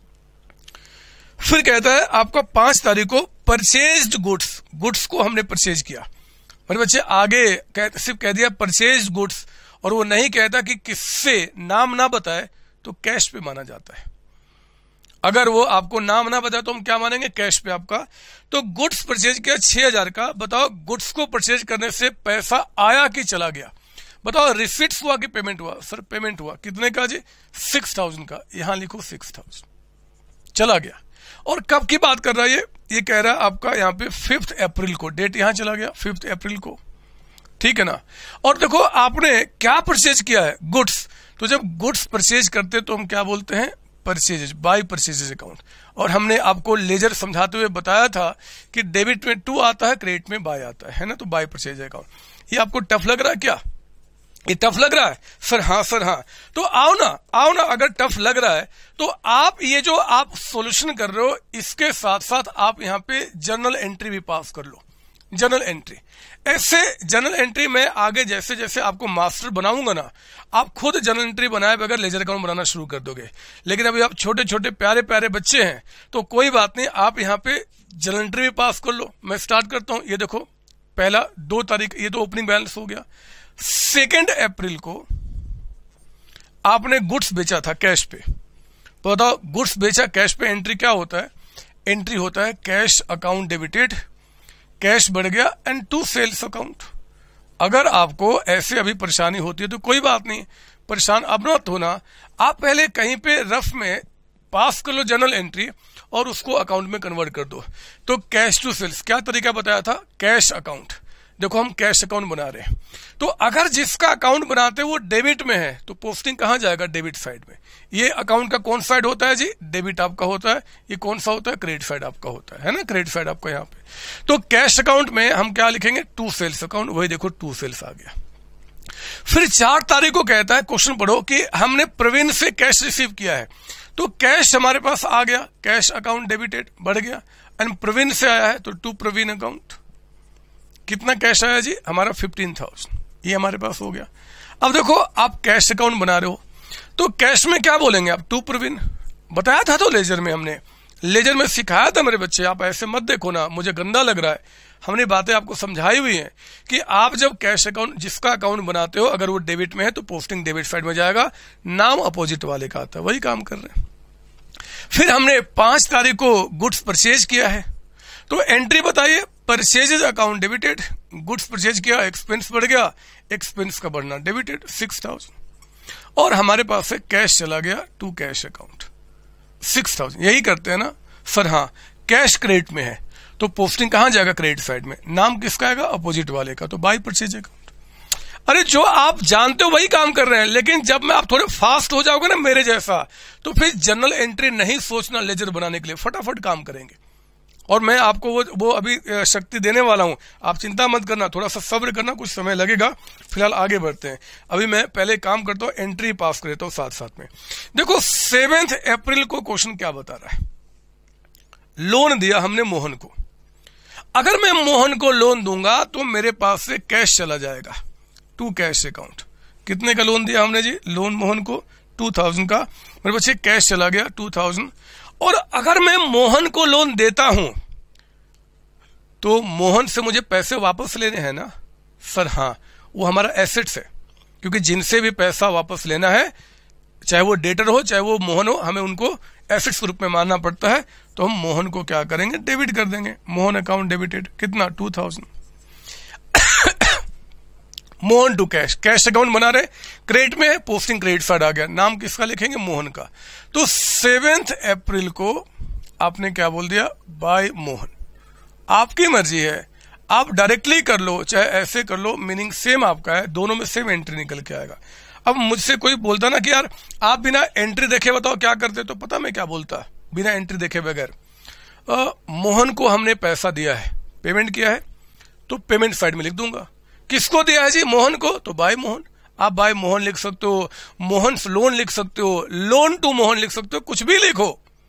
[SPEAKER 1] फिर कहता है आपका 5 तारीख को परचेज्ड गुड्स, गुड्स को हमने परचेज किया। मेरे बच्चे आगे सिर्फ कह दिया परचेज्ड गुड्स, और वो नहीं कहता कि किससे, नाम ना बताए तो कैश पे माना जाता है। अगर वो आपको नाम ना बताए तो हम क्या मानेंगे, कैश पे आपका। तो गुड्स परचेज किया 6,000 का, बताओ गुड्स को परचेज करने से पैसा आया कि चला गया, बताओ रिसिट्स हुआ कि पेमेंट हुआ, सर पेमेंट हुआ, कितने का जी, 6,000 का, यहां लिखो 6,000, चला गया। और कब की बात कर रहा है ये कह रहा है आपका यहाँ पे 5 अप्रैल को, डेट यहां चला गया 5 अप्रैल को, ठीक है ना। और देखो आपने क्या परचेज किया है, गुड्स, तो जब गुड्स परचेज करते तो हम क्या बोलते हैं, परचेजेज, बाय परचेजेज अकाउंट। और हमने आपको लेजर समझाते हुए बताया था कि डेबिट में टू आता है, क्रेडिट में बाय आता है ना, तो बाय परचेज अकाउंट। ये आपको टफ लग रहा है क्या, ये टफ लग रहा है, सर हाँ सर हाँ, तो आओ ना, अगर टफ लग रहा है तो आप ये जो आप सॉल्यूशन कर रहे हो, इसके साथ साथ आप यहाँ पे जर्नल एंट्री भी पास कर लो, जर्नल एंट्री। ऐसे जर्नल एंट्री में आगे जैसे जैसे आपको मास्टर बनाऊंगा ना, आप खुद जर्नल एंट्री बनाए बगैर लेजर अकाउंट बनाना शुरू कर दोगे। लेकिन अभी आप छोटे छोटे प्यारे प्यारे बच्चे हैं, तो कोई बात नहीं, आप यहाँ पे जर्नल एंट्री भी पास कर लो। मैं स्टार्ट करता हूं, ये देखो पहला 2 तारीख, ये तो ओपनिंग बैलेंस हो गया। 2 अप्रैल को आपने गुड्स बेचा था कैश पे, तो बताओ गुड्स बेचा कैश पे, एंट्री क्या होता है, एंट्री होता है कैश अकाउंट डेबिटेड, कैश बढ़ गया एंड टू सेल्स अकाउंट। अगर आपको ऐसे अभी परेशानी होती है तो कोई बात नहीं, परेशान अब मत होना, आप पहले कहीं पे रफ में पास कर लो जर्नल एंट्री और उसको अकाउंट में कन्वर्ट कर दो। तो कैश टू सेल्स क्या तरीका बताया था, कैश अकाउंट, देखो हम कैश अकाउंट बना रहे हैं, तो अगर जिसका अकाउंट बनाते हैं वो डेबिट में है तो पोस्टिंग कहां जाएगा, डेबिट साइड में। ये अकाउंट का कौन साइड होता है जी, डेबिट आपका होता है। ये कौन सा होता है, क्रेडिट साइड आपका होता है ना, क्रेडिट साइड आपका यहाँ पे। तो कैश अकाउंट में हम क्या लिखेंगे, टू सेल्स अकाउंट, वही देखो टू सेल्स आ गया। फिर 4 तारीख को कहता है, क्वेश्चन पढ़ो कि हमने प्रवीण से कैश रिसीव किया है, तो कैश हमारे पास आ गया, कैश अकाउंट डेबिटेड बढ़ गया, एंड प्रवीण से आया है तो टू प्रवीण अकाउंट। कितना कैश आया जी, हमारा 15,000, ये हमारे पास हो गया। अब देखो आप कैश अकाउंट बना रहे हो, तो कैश में क्या बोलेंगे आप, टू प्रवीण, बताया था तो लेजर में, हमने लेजर में सिखाया था मेरे बच्चे, आप ऐसे मत देखो ना, मुझे गंदा लग रहा है। हमने बातें आपको समझाई हुई हैं कि आप जब कैश अकाउंट, जिसका अकाउंट बनाते हो, अगर वो डेबिट में है तो पोस्टिंग डेबिट साइड में जाएगा, नाम अपोजिट वाले का आता है, वही काम कर रहे हैं। फिर हमने 5 तारीख को गुड्स परचेज किया है, तो एंट्री बताइए, purchases account debited, goods purchase किया, एक्सपेंस बढ़ गया, एक्सपेंस का बढ़ना डेबिटेड 6000, और हमारे पास से कैश चला गया टू कैश अकाउंट 6000। यही करते हैं ना सर? हाँ, कैश क्रेडिट में है तो पोस्टिंग कहां जाएगा? क्रेडिट साइड में। नाम किसका आएगा? अपोजिट वाले का, तो बाय परचेज अकाउंट। अरे जो आप जानते हो वही काम कर रहे हैं, लेकिन जब में आप थोड़े फास्ट हो जाओगे ना मेरे जैसा, तो फिर जनरल एंट्री नहीं सोचना लेजर बनाने के लिए, फटाफट काम करेंगे। और मैं आपको वो अभी शक्ति देने वाला हूं, आप चिंता मत करना, थोड़ा सा सब्र करना, कुछ समय लगेगा। फिलहाल आगे बढ़ते हैं। अभी मैं पहले काम करता हूं, एंट्री पास कर देता हूं साथ साथ में। देखो 7 अप्रैल को क्वेश्चन क्या बता रहा है? लोन दिया हमने मोहन को, अगर मैं मोहन को लोन दूंगा तो मेरे पास से कैश चला जाएगा टू कैश अकाउंट। कितने का लोन दिया हमने जी? लोन मोहन को 2000 का, मेरे बच्चे कैश चला गया 2000। और अगर मैं मोहन को लोन देता हूं तो मोहन से मुझे पैसे वापस लेने हैं ना सर? हाँ, वो हमारा एसेट्स है, क्योंकि जिनसे भी पैसा वापस लेना है, चाहे वो डेटर हो चाहे वो मोहन हो, हमें उनको एसेट्स के रूप में मानना पड़ता है। तो हम मोहन को क्या करेंगे? डेबिट कर देंगे। मोहन अकाउंट डेबिटेड, कितना? 2000। Mohan to cash, cash account बना रहे, क्रेडिट में, पोस्टिंग क्रेडिट साइड आ गया। नाम किसका लिखेंगे? मोहन का। तो 7 अप्रैल को आपने क्या बोल दिया? बाय मोहन। आपकी मर्जी है, आप डायरेक्टली कर लो चाहे ऐसे कर लो, मीनिंग सेम आपका है, दोनों में सेम एंट्री निकल के आएगा। अब मुझसे कोई बोलता ना कि यार आप बिना एंट्री देखे बताओ क्या करते, तो पता मैं क्या बोलता? बिना एंट्री देखे बगैर, मोहन को हमने पैसा दिया है, पेमेंट किया है, तो पेमेंट साइड में लिख दूंगा। किसको दिया है जी? मोहन को, तो बाय मोहन। आप बाय मोहन लिख सकते हो, मोहन लोन लिख सकते हो, लोन टू मोहन लिख सकते हो, कुछ भी लिखो,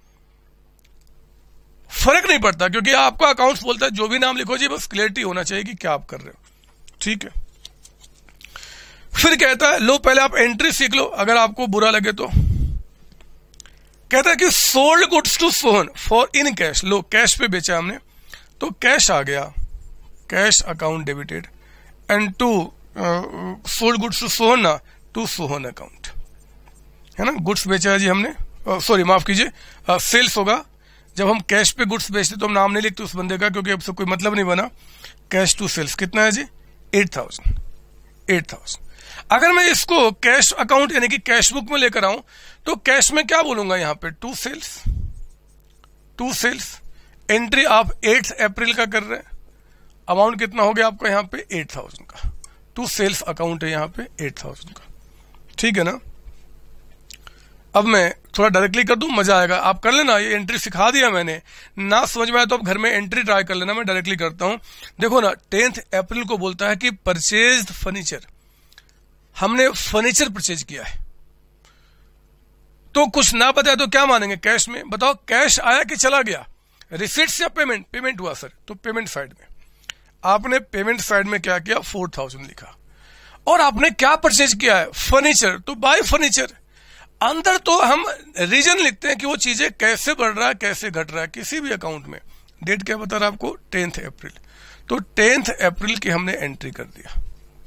[SPEAKER 1] फर्क नहीं पड़ता, क्योंकि आपका अकाउंट्स बोलता है जो भी नाम लिखो जी, बस क्लियरिटी होना चाहिए कि क्या आप कर रहे हो। ठीक है। फिर कहता है लो पहले आप एंट्री सीख लो, अगर आपको बुरा लगे तो। कहता है कि sold goods to Sohan for in cash. लो कैश पे बेचा हमने, तो कैश आ गया, cash account debited, and to sold goods to Sohan ना, टू सोहन अकाउंट, है ना? गुड्स बेचा है जी हमने, सॉरी माफ कीजिए, सेल्स होगा। जब हम कैश पे गुड्स बेचते तो हम नाम नहीं लिखते उस बंदे का, क्योंकि अब से कोई मतलब नहीं बना। कैश टू सेल्स कितना है जी? 8000। अगर मैं इसको कैश अकाउंट यानी कि कैश बुक में लेकर आऊं तो कैश में क्या बोलूंगा? यहां पे टू सेल्स। एंट्री आप 8 अप्रैल का कर रहे हैं, अमाउंट कितना हो गया आपका? यहां पे 8000 का, टू सेल्स अकाउंट है यहां पे 8000 का। ठीक है ना? अब मैं थोड़ा डायरेक्टली कर दूं, मजा आएगा, आप कर लेना। ये एंट्री सिखा दिया मैंने, ना समझ में आया तो आप घर में एंट्री ट्राई कर लेना, मैं डायरेक्टली करता हूं। देखो ना 10 अप्रैल को बोलता है कि परचेज्ड फर्नीचर, हमने फर्नीचर परचेज किया है, तो कुछ ना बताया तो क्या मानेंगे? कैश में। बताओ कैश आया कि चला गया? रिसीट्स या पेमेंट? पेमेंट हुआ सर, तो पेमेंट साइड में आपने पेमेंट साइड में क्या किया? 4000 लिखा। और आपने क्या परचेज किया है? फर्नीचर, तो बाय फर्नीचर। अंदर तो हम रीजन लिखते हैं कि वो चीजें कैसे बढ़ रहा है कैसे घट रहा है किसी भी अकाउंट में। डेट क्या बता रहा है आपको? 10 अप्रैल। तो 10 अप्रैल की हमने एंट्री कर दिया।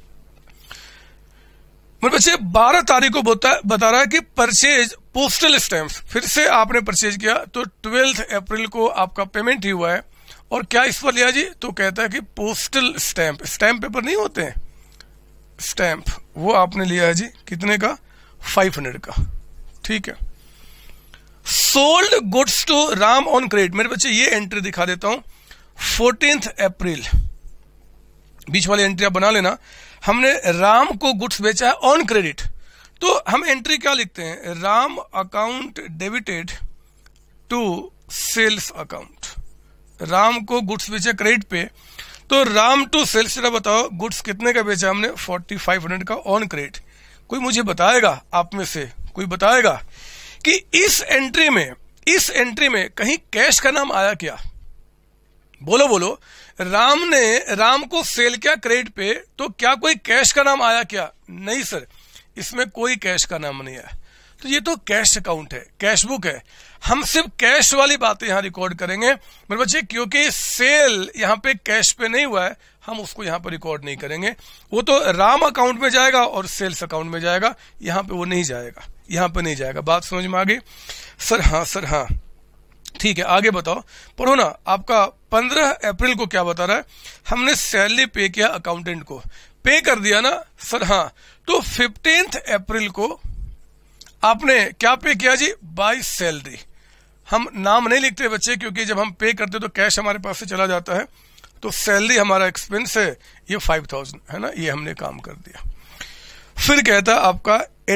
[SPEAKER 1] मेरे बच्चे 12 तारीख को बता रहा है कि परचेज पोस्टल स्टैंप, फिर से आपने परचेज किया, तो 12 अप्रैल को आपका पेमेंट ही हुआ है। और क्या इस पर लिया जी? तो कहता है कि पोस्टल स्टैंप, स्टैंप पेपर नहीं होते हैं, स्टैंप, वो आपने लिया है जी, कितने का? 500 का। ठीक है। Sold goods to Ram on credit, मेरे बच्चे ये एंट्री दिखा देता हूं, 14 अप्रैल, बीच वाली एंट्री आप बना लेना। हमने राम को गुड्स बेचा है ऑन क्रेडिट, तो हम एंट्री क्या लिखते हैं? Ram account debited to sales account. Ram को गुड्स बेचा क्रेडिट पे, तो राम टू सेल्स। जरा बताओ गुड्स कितने का बेचा हमने? 4500 का ऑन क्रेडिट। कोई मुझे बताएगा आप में से, कोई बताएगा कि इस एंट्री में कहीं कैश का नाम आया क्या? बोलो बोलो। राम को सेल किया क्रेडिट पे, तो क्या कोई कैश का नाम आया क्या? नहीं सर, इसमें कोई कैश का नाम नहीं आया। तो ये तो कैश अकाउंट है, कैश बुक है। हम सिर्फ कैश वाली बातें यहां रिकॉर्ड करेंगे मेरे बच्चे, क्योंकि सेल यहां पे कैश पे नहीं हुआ है, हम उसको यहां पर रिकॉर्ड नहीं करेंगे। वो तो राम अकाउंट में जाएगा और सेल्स अकाउंट में जाएगा, यहां पे वो नहीं जाएगा, यहां पे नहीं जाएगा। बात समझ में आ गई? सर हाँ, ठीक है, आगे बताओ, पढ़ो ना। आपका 15 अप्रैल को क्या बता रहा है, हमने सैलरी पे किया अकाउंटेंट को, पे कर दिया ना सर, हाँ। तो 15 अप्रैल को आपने क्या पे किया जी, बाय सैलरी। हम नाम नहीं लिखते बच्चे, क्योंकि जब हम पे करते तो कैश हमारे पास से चला जाता है, तो सैलरी हमारा एक्सपेंस है, ये 5000 है ना, ये हमने काम कर दिया। फिर कहता है आपका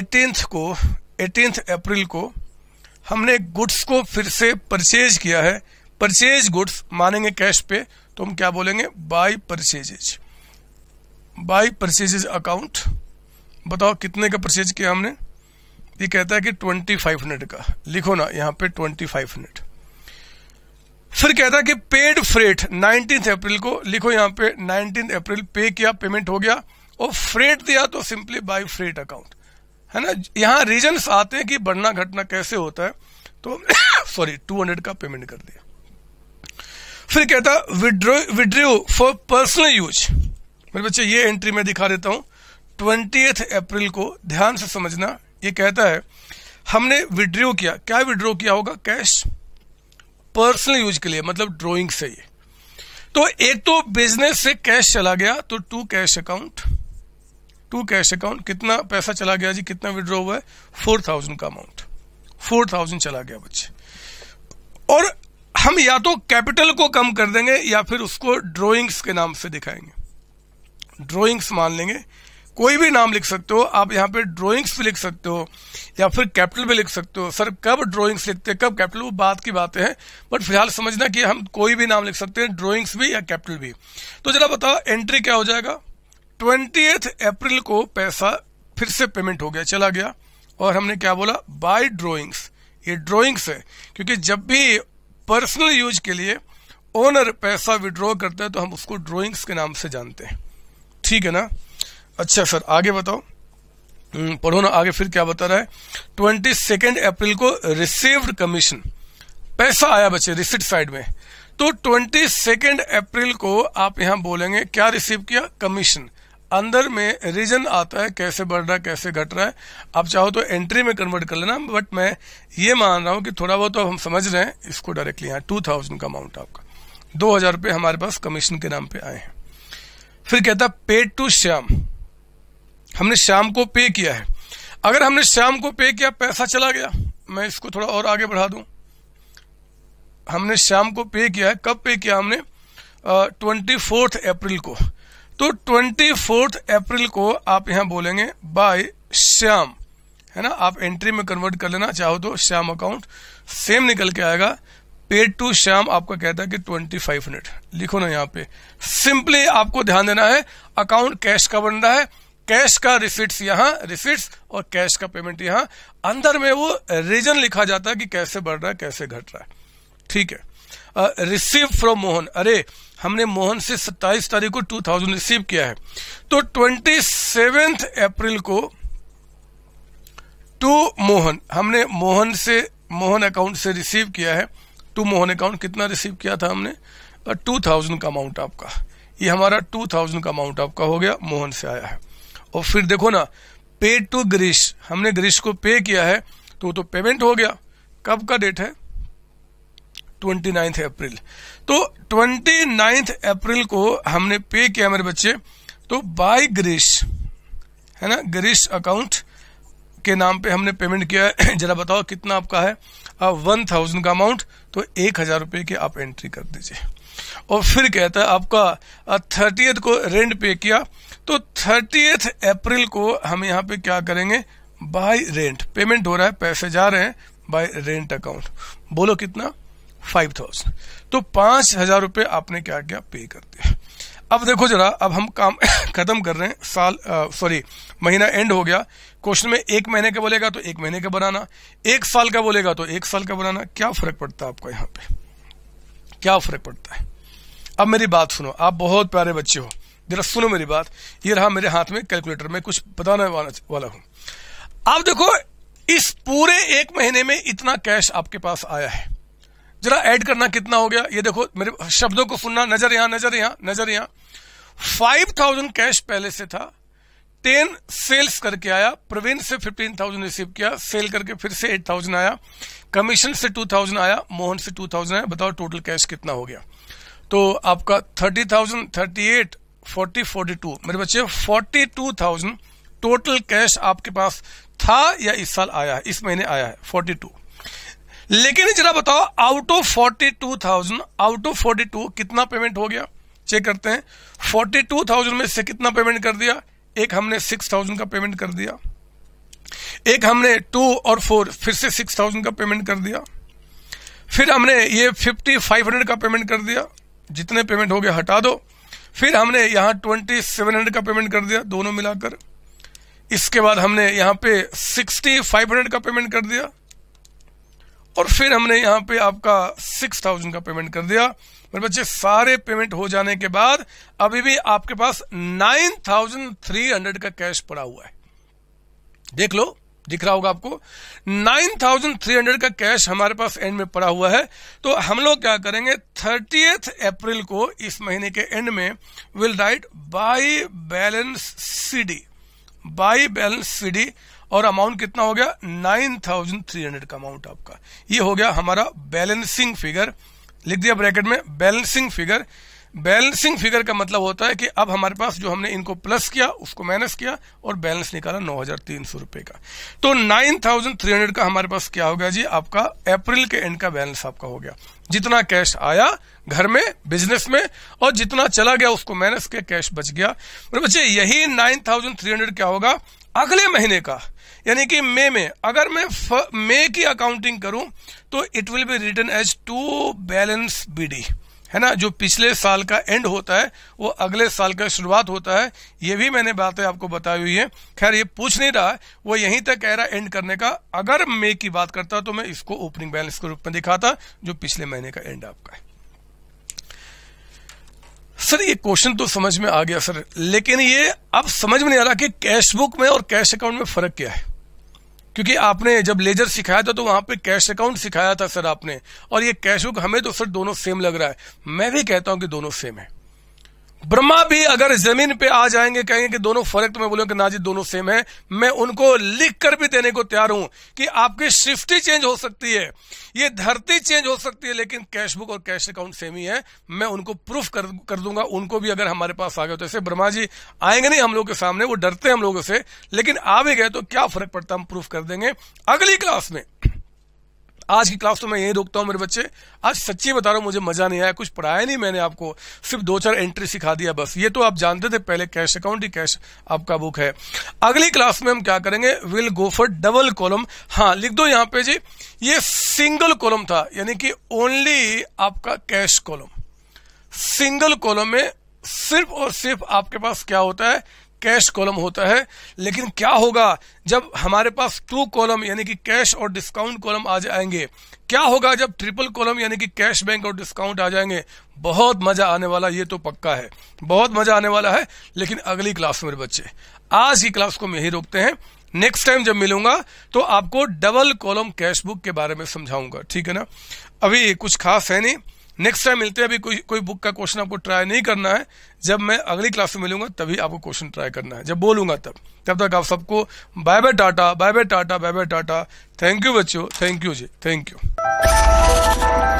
[SPEAKER 1] 18 अप्रैल को हमने गुड्स को फिर से परचेज किया है। परचेज गुड्स मानेंगे कैश पे, तो हम क्या बोलेंगे, by purchases. By purchases account, बताओ कितने का परचेज किया हमने। ये कहता है कि 2500 का, लिखो ना यहाँ पे 2500। फिर कहता है कि पेड फ्रेट 19 अप्रैल को, लिखो यहाँ पे 19 अप्रैल पे किया, पेमेंट हो गया, और फ्रेट दिया तो सिंपली बाय फ्रेट अकाउंट, है ना। यहाँ रीजन्स आते हैं कि बढ़ना घटना कैसे होता है, तो सॉरी 200 का पेमेंट कर दिया। फिर कहता विड्रॉ फॉर पर्सनल यूज। मेरे बच्चे ये एंट्री में दिखा देता हूं, 20 अप्रैल को, ध्यान से समझना। ये कहता है हमने विड्रॉ किया, क्या विड्रॉ किया होगा, कैश, पर्सनल यूज के लिए, मतलब ड्रॉइंग से। ये तो एक तो बिजनेस से कैश चला गया, तो टू कैश अकाउंट, कितना पैसा चला गया जी, कितना विड्रॉ हुआ है, 4000 का अमाउंट, 4000 चला गया बच्चे। और हम या तो कैपिटल को कम कर देंगे या फिर उसको ड्रॉइंग्स के नाम से दिखाएंगे। ड्रॉइंग्स मान लेंगे, कोई भी नाम लिख सकते हो आप, यहाँ पे ड्रॉइंग्स भी लिख सकते हो या फिर कैपिटल भी लिख सकते हो। सर कब ड्रॉइंग्स लिखते हैं कब कैपिटल, वो बात की बातें हैं, बट फिलहाल समझना कि हम कोई भी नाम लिख सकते हैं, ड्रॉइंग्स भी या कैपिटल भी। तो जरा बताओ एंट्री क्या हो जाएगा, 20 अप्रैल को पैसा फिर से पेमेंट हो गया, चला गया, और हमने क्या बोला, बाय ड्रॉइंग्स। ये ड्रॉइंग्स है, क्योंकि जब भी पर्सनल यूज के लिए ओनर पैसा विड्रॉ करता है तो हम उसको ड्रॉइंग्स के नाम से जानते हैं, ठीक है ना। अच्छा सर आगे बताओ, पढ़ो ना आगे, फिर क्या बता रहा है, 22 अप्रैल को रिसीव्ड कमीशन, पैसा आया बच्चे रिसिट साइड में, तो 22 अप्रैल को आप यहां बोलेंगे क्या रिसीव किया, कमीशन। अंदर में रीजन आता है कैसे बढ़ रहा है कैसे घट रहा है, आप चाहो तो एंट्री में कन्वर्ट कर लेना, बट मैं ये मान रहा हूं कि थोड़ा बहुत तो हम समझ रहे हैं इसको डायरेक्टली। यहाँ 2000 का अमाउंट आपका, 2000 रुपये हमारे पास कमीशन के नाम पे आए हैं। फिर कहता पेड टू श्याम, हमने श्याम को पे किया है। अगर हमने श्याम को पे किया, पैसा चला गया, मैं इसको थोड़ा और आगे बढ़ा दूं, हमने श्याम को पे किया है, कब पे किया हमने, 24 अप्रैल को, तो 24 अप्रैल को आप यहां बोलेंगे बाय श्याम, है ना। आप एंट्री में कन्वर्ट कर लेना चाहो तो, श्याम अकाउंट सेम निकल के आएगा। पेड टू श्याम आपका कहता है कि 2500, लिखो ना यहाँ पे। सिंपली आपको ध्यान देना है, अकाउंट कैश का बन रहा है, कैश का रिसिट्स यहाँ, रिसिट्स और कैश का पेमेंट यहाँ, अंदर में वो रीजन लिखा जाता है कि कैसे बढ़ रहा है कैसे घट रहा है, ठीक है। रिसीव फ्रॉम मोहन, अरे हमने मोहन से 27 तारीख को 2000 रिसीव किया है, तो 27 अप्रैल को टू मोहन, हमने मोहन से, मोहन अकाउंट से रिसीव किया है, टू मोहन अकाउंट कितना रिसीव किया था हमने, 2000 का अमाउंट आपका, ये हमारा 2000 का अमाउंट आपका हो गया, मोहन से आया है। और फिर देखो ना, पेड टू गिरीश, हमने गिरीश को पे किया है, तो पेमेंट हो गया, कब का डेट है, 29 अप्रैल, तो 29 अप्रैल को हमने पे किया मेरे बच्चे, तो बाय गिरीश, है ना, गिरीश अकाउंट के नाम पे हमने पेमेंट किया है। जरा बताओ कितना आपका है, 1000 का अमाउंट, तो 1000 रुपए की आप एंट्री कर दीजिए। और फिर कहता है आपका 30th को रेंट पे किया, तो 30th अप्रैल को हम यहाँ पे क्या करेंगे, बाय रेंट, पेमेंट हो रहा है, पैसे जा रहे हैं बाय रेंट अकाउंट, बोलो कितना, 5000, तो 5000 रुपए आपने क्या किया, पे कर दिया। अब देखो जरा, अब हम काम खत्म कर रहे हैं, साल सॉरी महीना एंड हो गया। क्वेश्चन में 1 महीने का बोलेगा तो 1 महीने का बनाना, 1 साल का बोलेगा तो 1 साल का बनाना, क्या फर्क पड़ता है आपको यहाँ पे, क्या फर्क पड़ता है। अब मेरी बात सुनो, आप बहुत प्यारे बच्चे हो, जरा सुनो मेरी बात। ये रहा मेरे हाथ में कैलकुलेटर, मैं कुछ बताने वाला हूं। आप देखो, इस पूरे 1 महीने में इतना कैश आपके पास आया है, जरा ऐड करना कितना हो गया। ये देखो, मेरे शब्दों को सुनना, नजर यहां, नजर यहां, नजर यहां। 5000 कैश पहले से था, 10 सेल्स करके आया, प्रवीण से 15,000 रिसीव किया, सेल करके फिर से 8,000 आया, कमीशन से 2,000 आया, मोहन से 2,000 आया। बताओ टोटल कैश कितना हो गया? तो आपका 30,000, 38, 40, 42 मेरे बच्चे 42,000 टोटल कैश आपके पास था या इस साल आया है, इस महीने आया है 42। लेकिन जरा बताओ आउट ऑफ 42,000, आउट ऑफ 42 कितना पेमेंट हो गया? चेक करते हैं। 42,000 में से कितना पेमेंट कर दिया? एक हमने 6,000 का पेमेंट कर दिया, एक हमने 2 और 4 फिर से 6,000 का पेमेंट कर दिया, फिर हमने ये 5,500 का पेमेंट कर दिया, जितने पेमेंट हो गए हटा दो, फिर हमने यहाँ 2,700 का पेमेंट कर दिया दोनों मिलाकर, इसके बाद हमने यहाँ पे 6,500 का पेमेंट कर दिया, और फिर हमने यहाँ पे आपका 6,000 का पेमेंट कर दिया। मेरे बच्चे सारे पेमेंट हो जाने के बाद अभी भी आपके पास 9,300 का कैश पड़ा हुआ है। देख लो, दिख रहा होगा आपको, 9,300 का कैश हमारे पास एंड में पड़ा हुआ है। तो हम लोग क्या करेंगे, 30 अप्रैल को इस महीने के एंड में will write by balance CD, by balance CD, और अमाउंट कितना हो गया? 9,300 का अमाउंट आपका ये हो गया हमारा बैलेंसिंग फिगर। लिख दिया ब्रैकेट में बैलेंसिंग फिगर। बैलेंसिंग फिगर का मतलब होता है कि अब हमारे पास जो हमने इनको प्लस किया उसको माइनस किया और बैलेंस निकाला 9,300 रुपए का। तो 9,300 का हमारे पास क्या हो गया जी? आपका अप्रैल के एंड का बैलेंस आपका हो गया। जितना कैश आया घर में, बिजनेस में, और जितना चला गया उसको माइनस किया, कैश बच गया। मेरे बच्चे यही 9,300 क्या होगा अगले महीने का, यानी कि मई में। अगर मैं मई की अकाउंटिंग करूं तो it will be written as to balance BD, है ना। जो पिछले साल का एंड होता है वो अगले साल का शुरुआत होता है। ये भी मैंने बातें आपको बताई हुई है। खैर ये पूछ नहीं रहा, वो यहीं तक कह रहा एंड करने का। अगर मई की बात करता तो मैं इसको ओपनिंग बैलेंस के रूप में दिखाता, जो पिछले महीने का एंड आपका है। सर ये क्वेश्चन तो समझ में आ गया सर, लेकिन ये अब समझ में नहीं आ रहा कि कैश बुक में और कैश अकाउंट में फर्क क्या है। क्योंकि आपने जब लेजर सिखाया था तो वहां पे कैश अकाउंट सिखाया था सर आपने, और ये कैश बुक हमें तो सर दोनों सेम लग रहा है। मैं भी कहता हूं कि दोनों सेम है। ब्रह्मा भी अगर जमीन पे आ जाएंगे, कहेंगे कि दोनों फर्क, तो मैं बोलूंगा कि ना जी दोनों सेम है। मैं उनको लिख कर भी देने को तैयार हूं कि आपकी शिफ्ट ही चेंज हो सकती है, ये धरती चेंज हो सकती है, लेकिन कैश बुक और कैश अकाउंट सेम ही है। मैं उनको प्रूफ कर दूंगा, उनको भी अगर हमारे पास आ गए तो। ऐसे ब्रह्मा जी आएंगे नहीं हम लोग के सामने, वो डरते हैं हम लोगों से, लेकिन आ भी गए तो क्या फर्क पड़ता, हम प्रूफ कर देंगे अगली क्लास में। आज की क्लास तो मैं यही रोकता हूं मेरे बच्चे। आज सच्ची बता रहा हूं, मुझे मजा नहीं आया, कुछ पढ़ाया नहीं मैंने आपको, सिर्फ 2-4 एंट्री सिखा दिया बस। ये तो आप जानते थे पहले, कैश अकाउंट ही कैश आपका बुक है। अगली क्लास में हम क्या करेंगे, will go for double column. हाँ लिख दो यहां पे जी, ये सिंगल कॉलम था, यानी कि ओनली आपका कैश कॉलम। सिंगल कॉलम में सिर्फ और सिर्फ आपके पास क्या होता है, कैश कॉलम होता है। लेकिन क्या होगा जब हमारे पास 2 कॉलम यानी कि कैश और डिस्काउंट कॉलम आ जाएंगे? क्या होगा जब ट्रिपल कॉलम यानी कि कैश बैंक और डिस्काउंट आ जाएंगे? बहुत मजा आने वाला, ये तो पक्का है, बहुत मजा आने वाला है। लेकिन अगली क्लास में मेरे बच्चे, आज की क्लास को हम यही रोकते हैं। नेक्स्ट टाइम जब मिलूंगा तो आपको डबल कॉलम कैश बुक के बारे में समझाऊंगा, ठीक है ना। अभी कुछ खास है नहीं, नेक्स्ट टाइम मिलते हैं। अभी कोई बुक का क्वेश्चन आपको ट्राई नहीं करना है। जब मैं अगली क्लास में मिलूंगा तभी आपको क्वेश्चन ट्राई करना है, जब बोलूंगा तब। तब तक आप सबको बाय बाय टाटा, बाय बाय टाटा, बाय बाय टाटा। थैंक यू बच्चों, थैंक यू जी, थैंक यू।